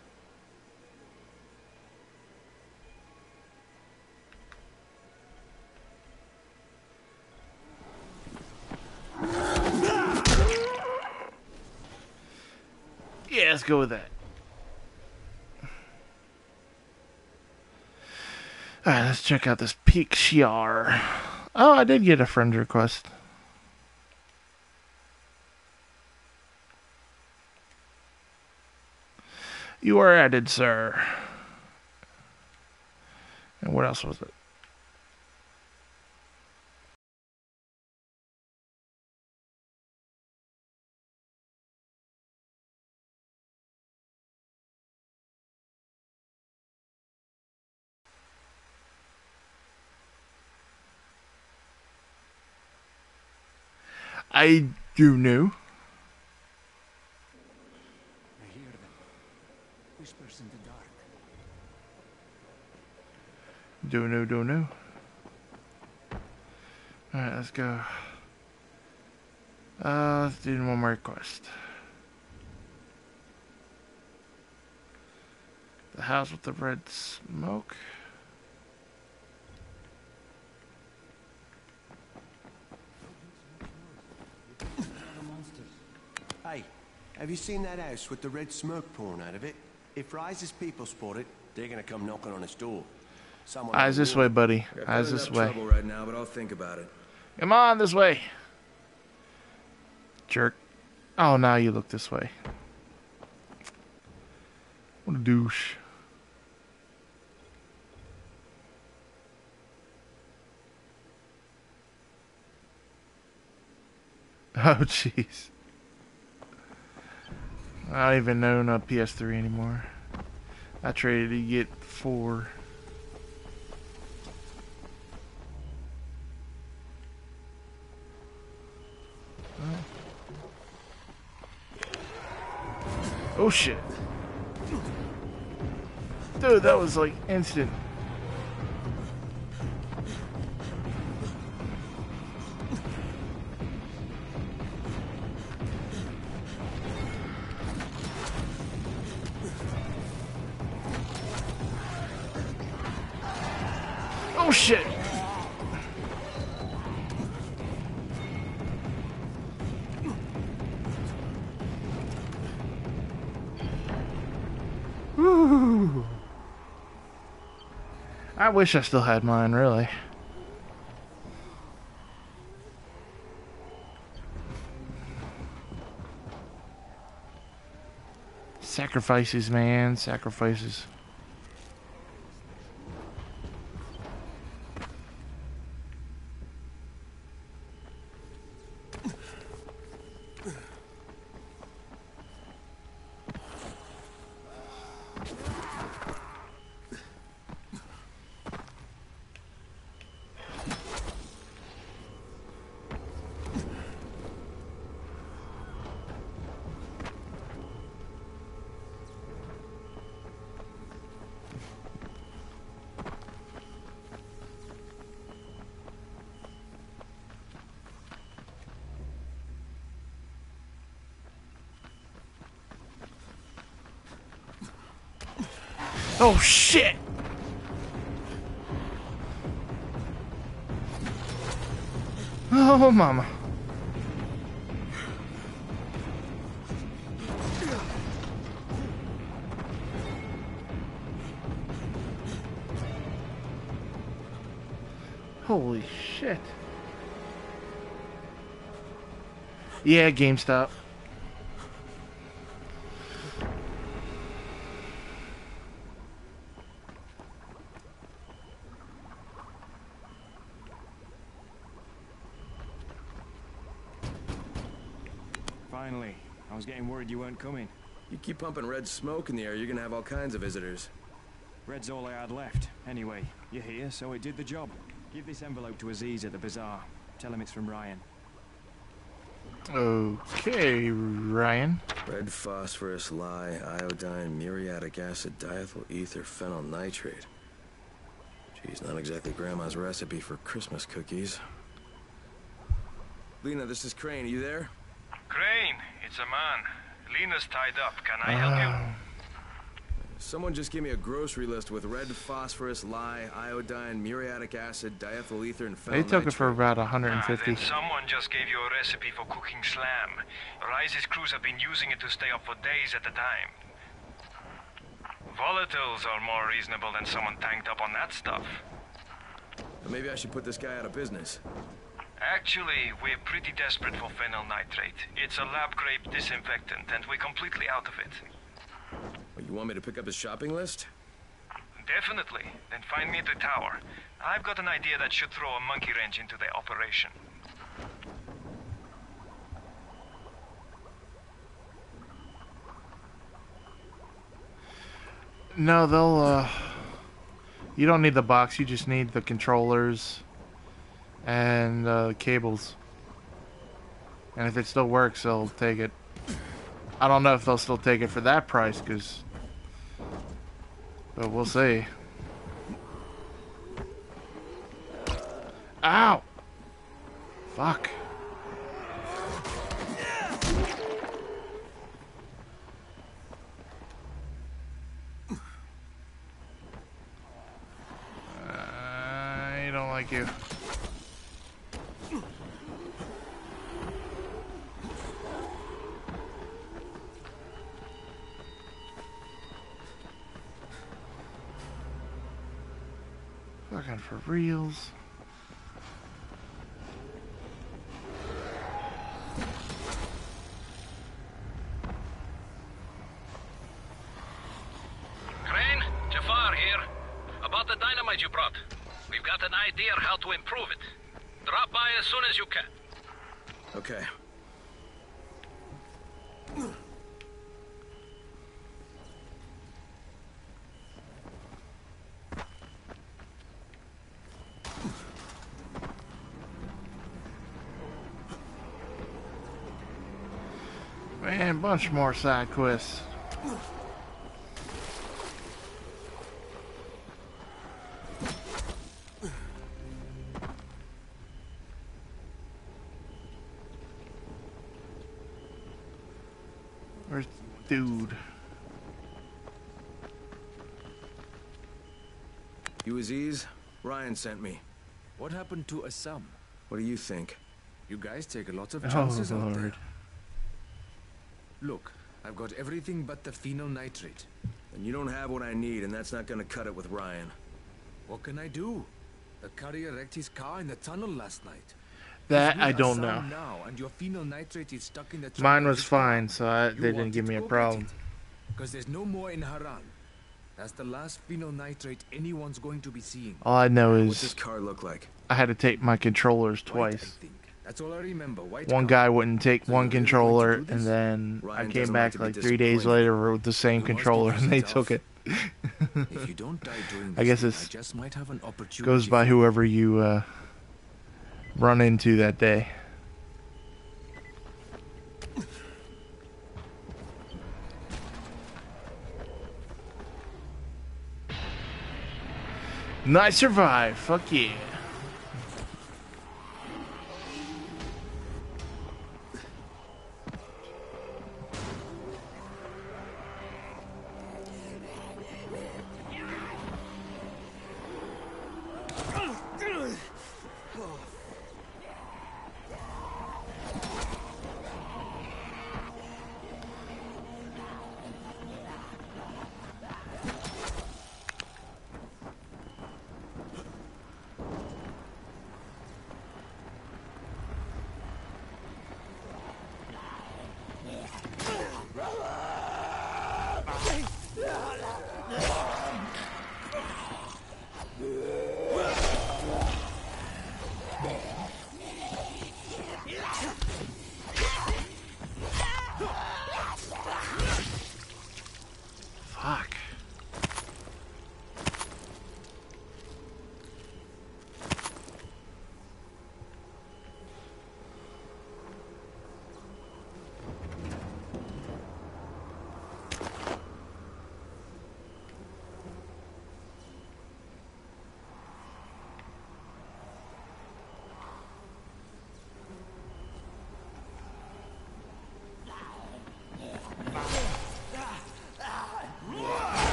Yeah, let's go with that. Alright, let's check out this Peak Shiar. Oh, I did get a friend request. You are added, sir. And what else was it? I do know. I hear them. Whispers in the dark. Do know, do know. Alright, let's go. Uh, let's do one more quest. The house with the red smoke. Hey, have you seen that house with the red smoke pouring out of it? If Rise's people spot it, they're gonna come knocking on its door. Someone Eyes this way, buddy. I've Eyes got this enough way. trouble right now, but I'll think about it. Come on, this way. Jerk. Oh, now you look this way. What a douche. Oh, jeez. I don't even own a P S three anymore. I traded to get four. Oh shit. Dude, that was like instant. Oh shit. Woo. I wish I still had mine, really. Sacrifices, man, sacrifices. Oh shit! Oh mama. Holy shit. Yeah, GameStop. Finally. I was getting worried you weren't coming. You keep pumping red smoke in the air, you're gonna have all kinds of visitors. Red's all I had left. Anyway, you're here, so it did the job. Give this envelope to Aziz at the bazaar. Tell him it's from Ryan. Okay, Ryan. Red phosphorus, lye, iodine, muriatic acid, diethyl ether, phenyl nitrate. Geez, not exactly Grandma's recipe for Christmas cookies. Lena, this is Crane. Are you there? Crane, it's a man. Lena's tied up. Can I help you? Someone just gave me a grocery list with red phosphorus, lye, iodine, muriatic acid, diethyl ether, and phenyl They took nitrate. it for about one hundred fifty. Ah, then someone just gave you a recipe for cooking slam. Rise's crews have been using it to stay up for days at a time. Volatiles are more reasonable than someone tanked up on that stuff. Maybe I should put this guy out of business. Actually, we're pretty desperate for phenyl nitrate. It's a lab-grade disinfectant, and we're completely out of it. Well, you want me to pick up his shopping list? Definitely. Then find me at the tower. I've got an idea that should throw a monkey wrench into their operation. No, they'll, uh... You don't need the box, you just need the controllers and uh, cables. And if it still works, they'll take it. I don't know if they'll still take it for that price, because... But we'll see. Ow! Fuck. I don't like you. Fucking for reals. Crane, Jafar here. About the dynamite you brought. We've got an idea how to improve it. Drop by as soon as you can. Okay. Man, bunch more side quests. Where's dude? You Aziz? Ryan sent me. What happened to Assam? What do you think? You guys take a lot of Oh, chances out Lord. there. Look, I've got everything but the phenyl nitrate. And you don't have what I need, and that's not gonna cut it with Ryan. What can I do? The courier wrecked his car in the tunnel last night. That He's with I don't Assam know. Now, and your phenyl nitrate is stuck in the trunk Mine of was his car. fine, so I, You they didn't want give it, me a go get problem. it. Because there's no more in Haran. That's the last phenyl nitrate anyone's going to be seeing. All I know What's this is car look like? I had to take my controllers White, I twice. think. That's all I remember. White One car. guy wouldn't take So one you're really controller, going to do and this? then I Ryan came doesn't back like like to be three days disappointed. later with the same You must controller, give and they yourself took it. If you don't die during I this guess thing, it's I just might have an opportunity. goes by whoever you uh, run into that day. Nice survive. Fuck yeah.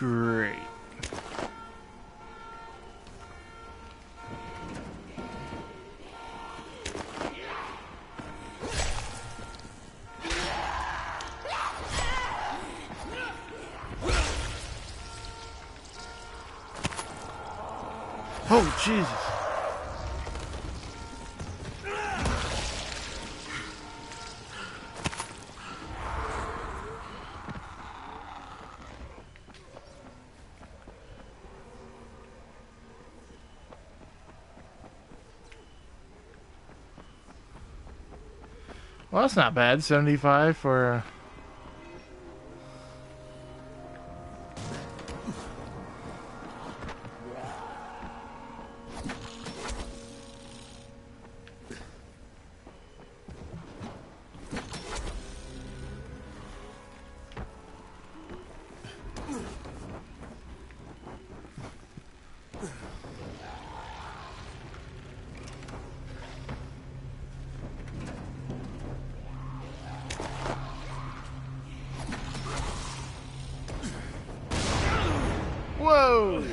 Great. Oh, Jesus. Well, that's not bad. seventy-five for... Uh... Whoa!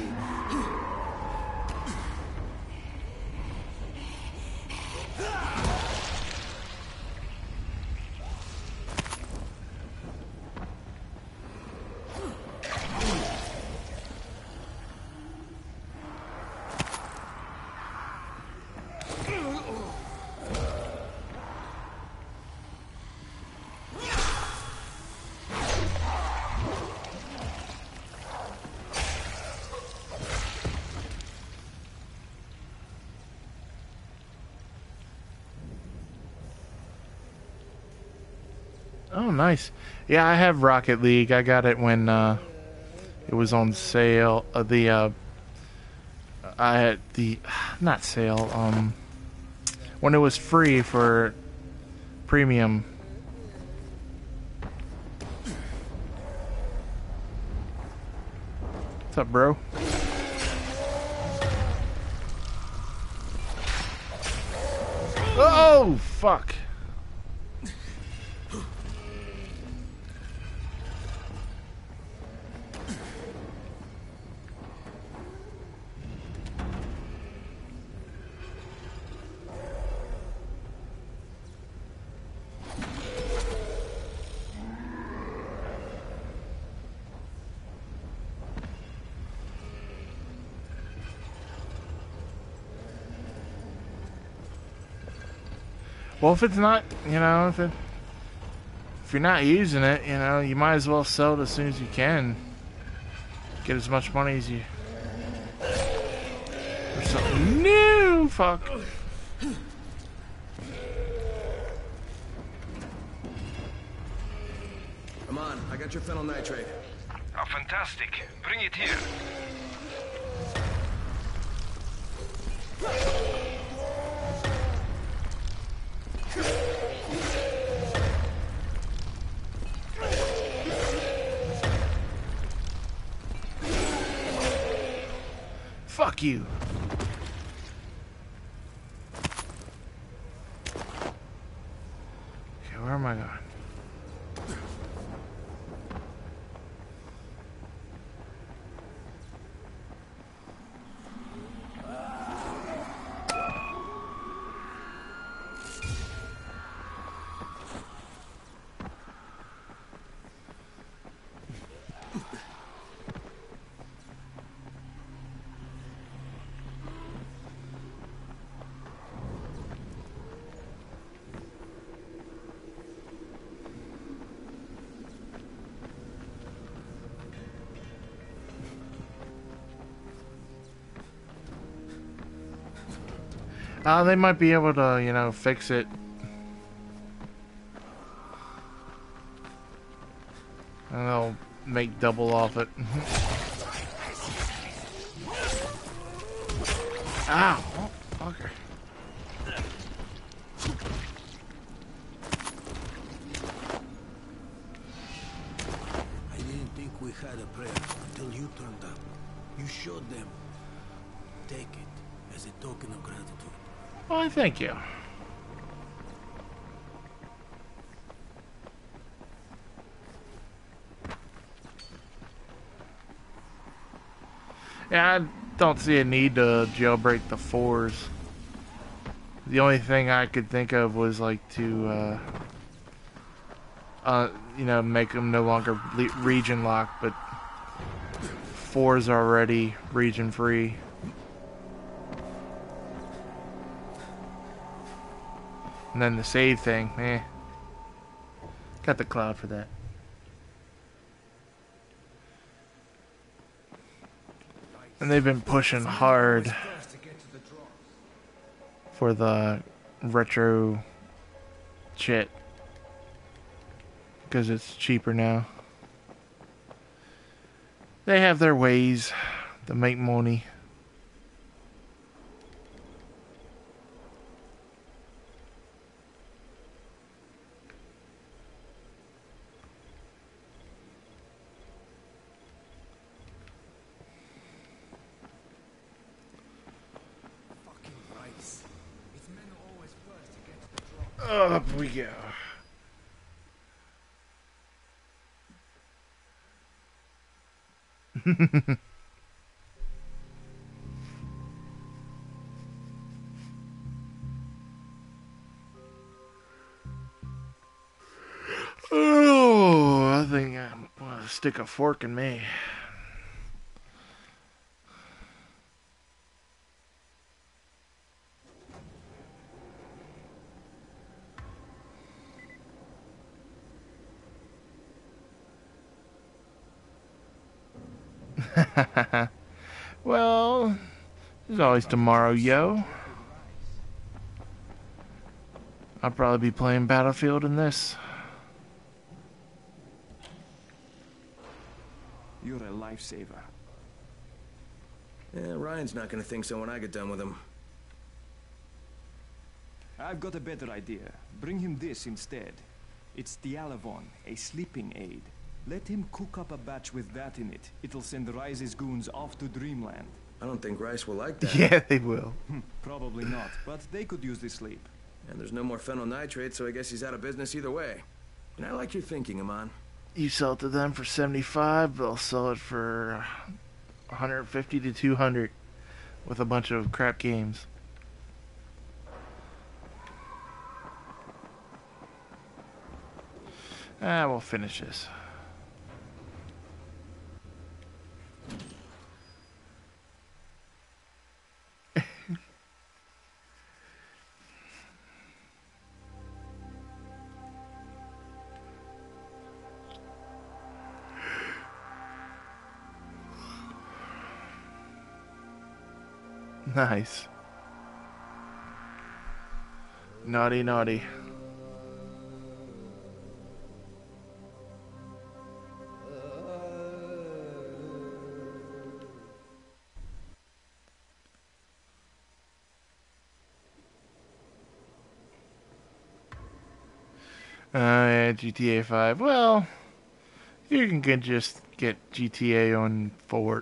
Oh, nice. Yeah, I have Rocket League. I got it when uh, it was on sale. Uh, the uh, I had the not sale. Um, when it was free for premium. What's up, bro? Oh, fuck. Well, if it's not, you know, if it, if you're not using it, you know, you might as well sell it as soon as you can. Get as much money as you. Or something new. Fuck. Come on, I got your phenyl nitrate. Oh, fantastic. Bring it here. Fuck you. Okay, where am I going? Uh, they might be able to, you know, fix it. And they'll make double off it. Ow! Oh, fucker. I didn't think we had a prayer until you turned up. You showed them. Take it as a token of gratitude. Why, thank you. Yeah, I don't see a need to jailbreak the fours. The only thing I could think of was like to, uh, uh, you know, make them no longer le region locked, but fours already region free. And then the save thing, eh. Got the cloud for that. And they've been pushing hard for the retro shit because it's cheaper now. They have their ways to make money. Up we go. Oh, I think I'm gonna stick a fork in me. Well, there's always tomorrow, yo. I'll probably be playing Battlefield in this. You're a lifesaver. Yeah, Ryan's not gonna think so when I get done with him. I've got a better idea. Bring him this instead. It's Dialavon, a sleeping aid. Let him cook up a batch with that in it. It'll send Rice's goons off to Dreamland. I don't think Rice will like that. Yeah, they will. Probably not, but they could use the sleep. And there's no more phenyl nitrate, so I guess he's out of business either way. And I like your thinking, Amon. You sell it to them for seventy-five, they'll sell it for one hundred fifty to two hundred with a bunch of crap games. Ah, we'll finish this. Nice. Naughty, naughty. Uh, yeah, G T A five. Well, you can get, just get G T A on Fort.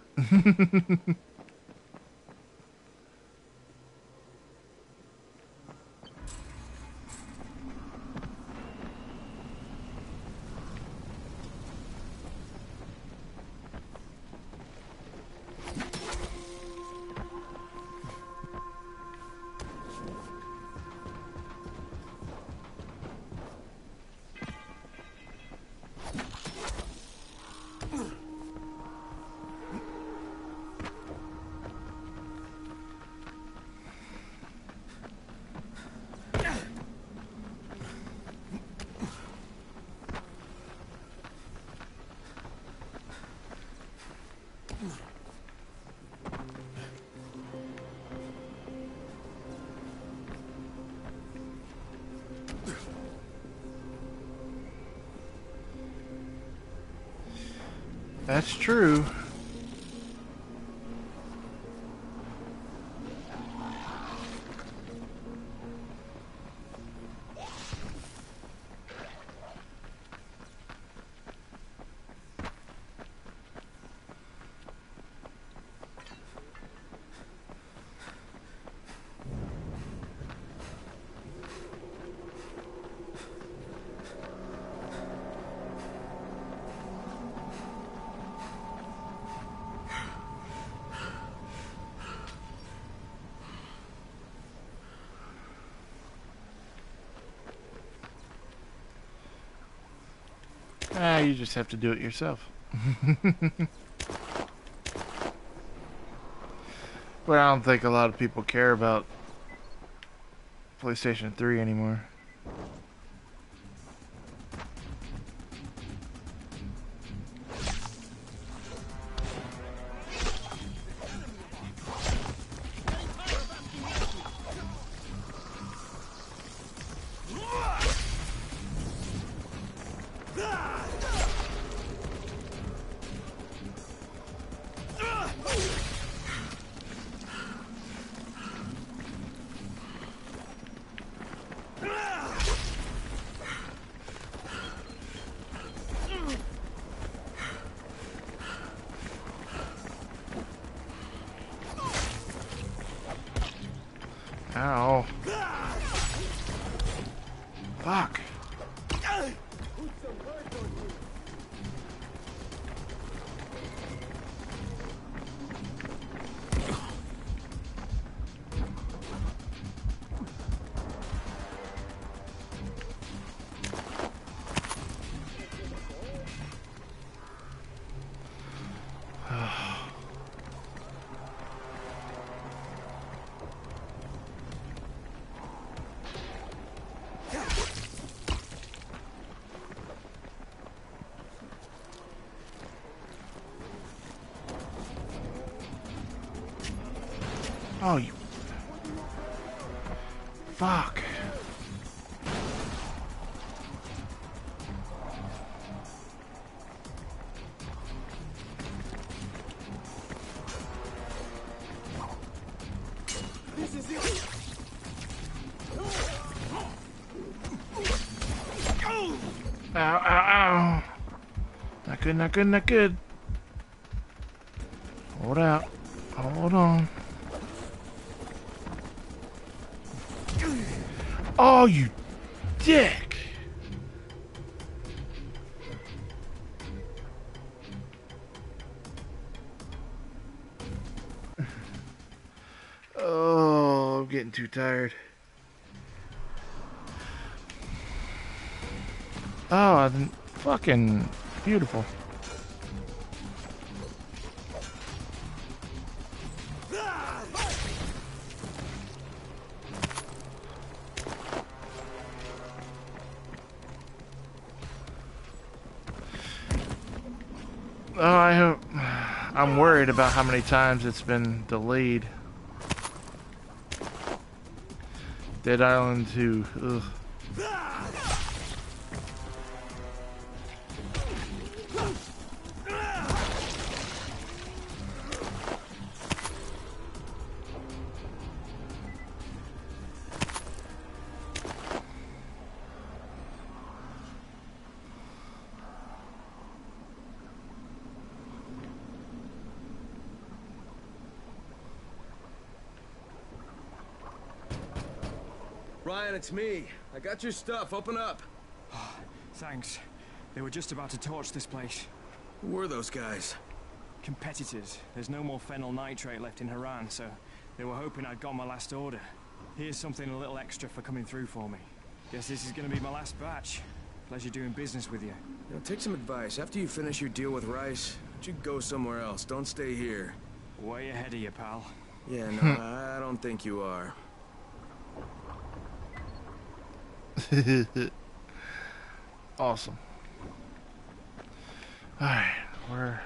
That's true. Ah, you just have to do it yourself. But I don't think a lot of people care about PlayStation three anymore. Ow. Fuck. Oh, you... Fuck. This is it. Ow, ow, ow. Not good, not good, not good. Hold out. Hold on. Oh, you dick! Oh, I'm getting too tired. Oh, fucking beautiful. Oh, I hope. I'm worried about how many times it's been delayed. Dead Island two. Ugh. Ryan, it's me. I got your stuff. Open up. Thanks. They were just about to torch this place. Who were those guys? Competitors. There's no more phenyl nitrate left in Haran, so they were hoping I'd got my last order. Here's something a little extra for coming through for me. Guess this is gonna be my last batch. Pleasure doing business with you. You know, take some advice. After you finish your deal with Rice, why don't you go somewhere else? Don't stay here. Way ahead of you, pal. Yeah, no, I don't think you are. Awesome. Alright, we're...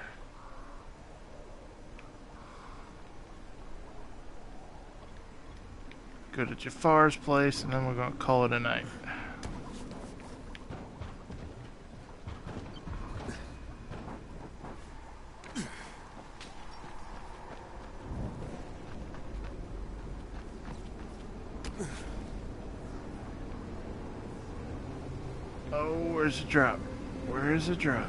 Go to Jafar's place, and then we're gonna call it a night. Oh, where's the drop? Where's the drop?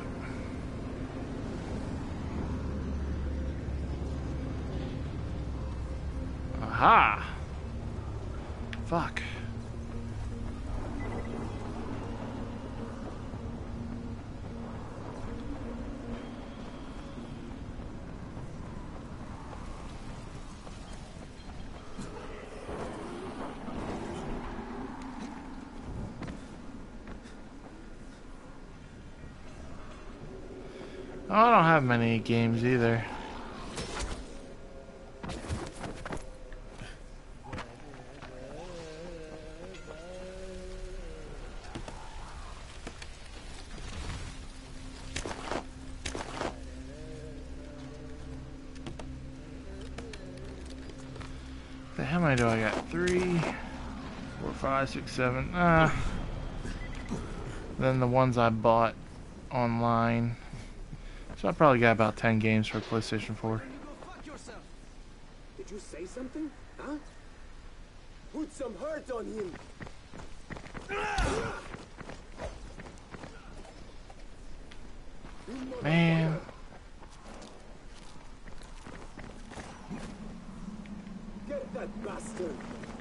Aha! Fuck. I don't have many games either. So how many do I got? Three, four, five, six, seven. Uh, then the ones I bought online. So I probably got about ten games for PlayStation four. Did you say something? Huh? Put some hurt on him. Man. Get that bastard.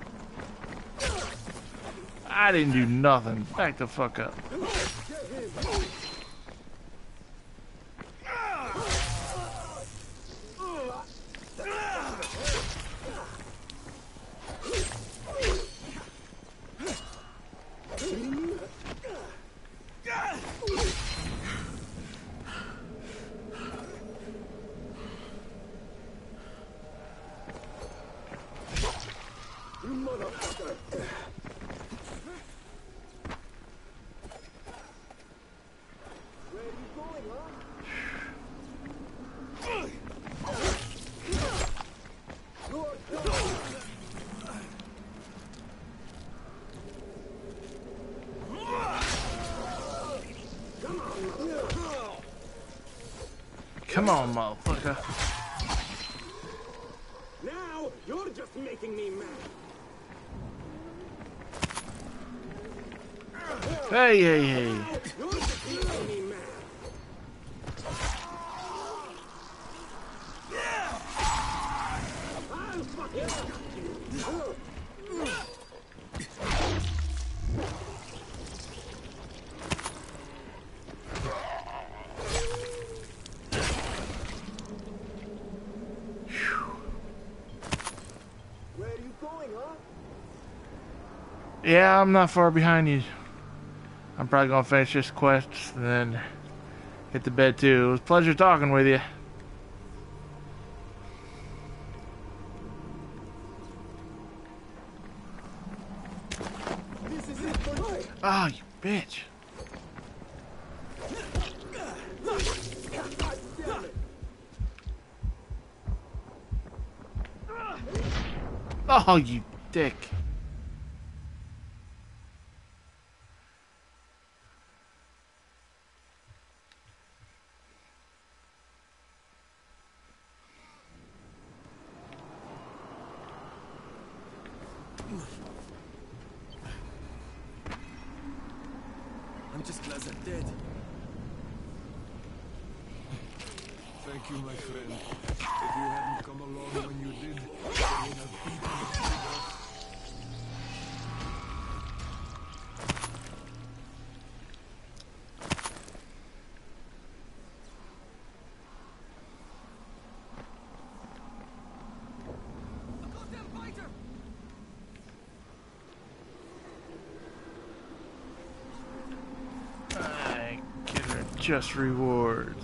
I didn't do nothing. Back the fuck up. Come on, motherfucker. Now you're just making me mad. Hey, hey, hey. You're just making me mad. I'll fucking cut you. Yeah, I'm not far behind you. I'm probably gonna finish this quest and then hit the bed too. It was a pleasure talking with you. Oh, you bitch. Oh, you dick. I'm just glad they're dead. Thank you, my friend. If you hadn't come along when you did, I would have beaten you to death. I get her just rewards.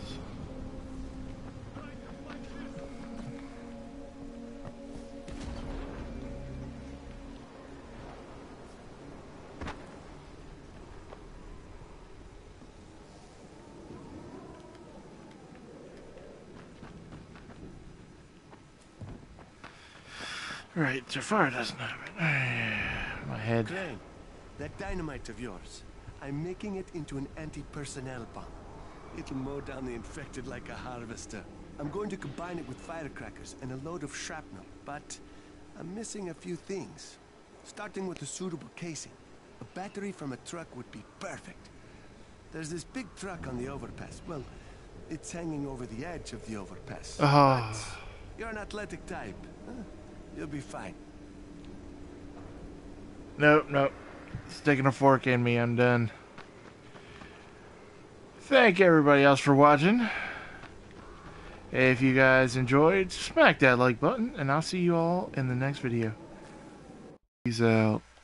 Right, Jafar doesn't have it. My head. Crane, that dynamite of yours, I'm making it into an anti-personnel bomb. It'll mow down the infected like a harvester. I'm going to combine it with firecrackers and a load of shrapnel, but I'm missing a few things. Starting with a suitable casing. A battery from a truck would be perfect. There's this big truck on the overpass. Well, it's hanging over the edge of the overpass. Oh. But you're an athletic type. Huh? You'll be fine. Nope, nope. Sticking a fork in me, I'm done. Thank everybody else for watching. If you guys enjoyed, smack that like button, and I'll see you all in the next video. Peace out.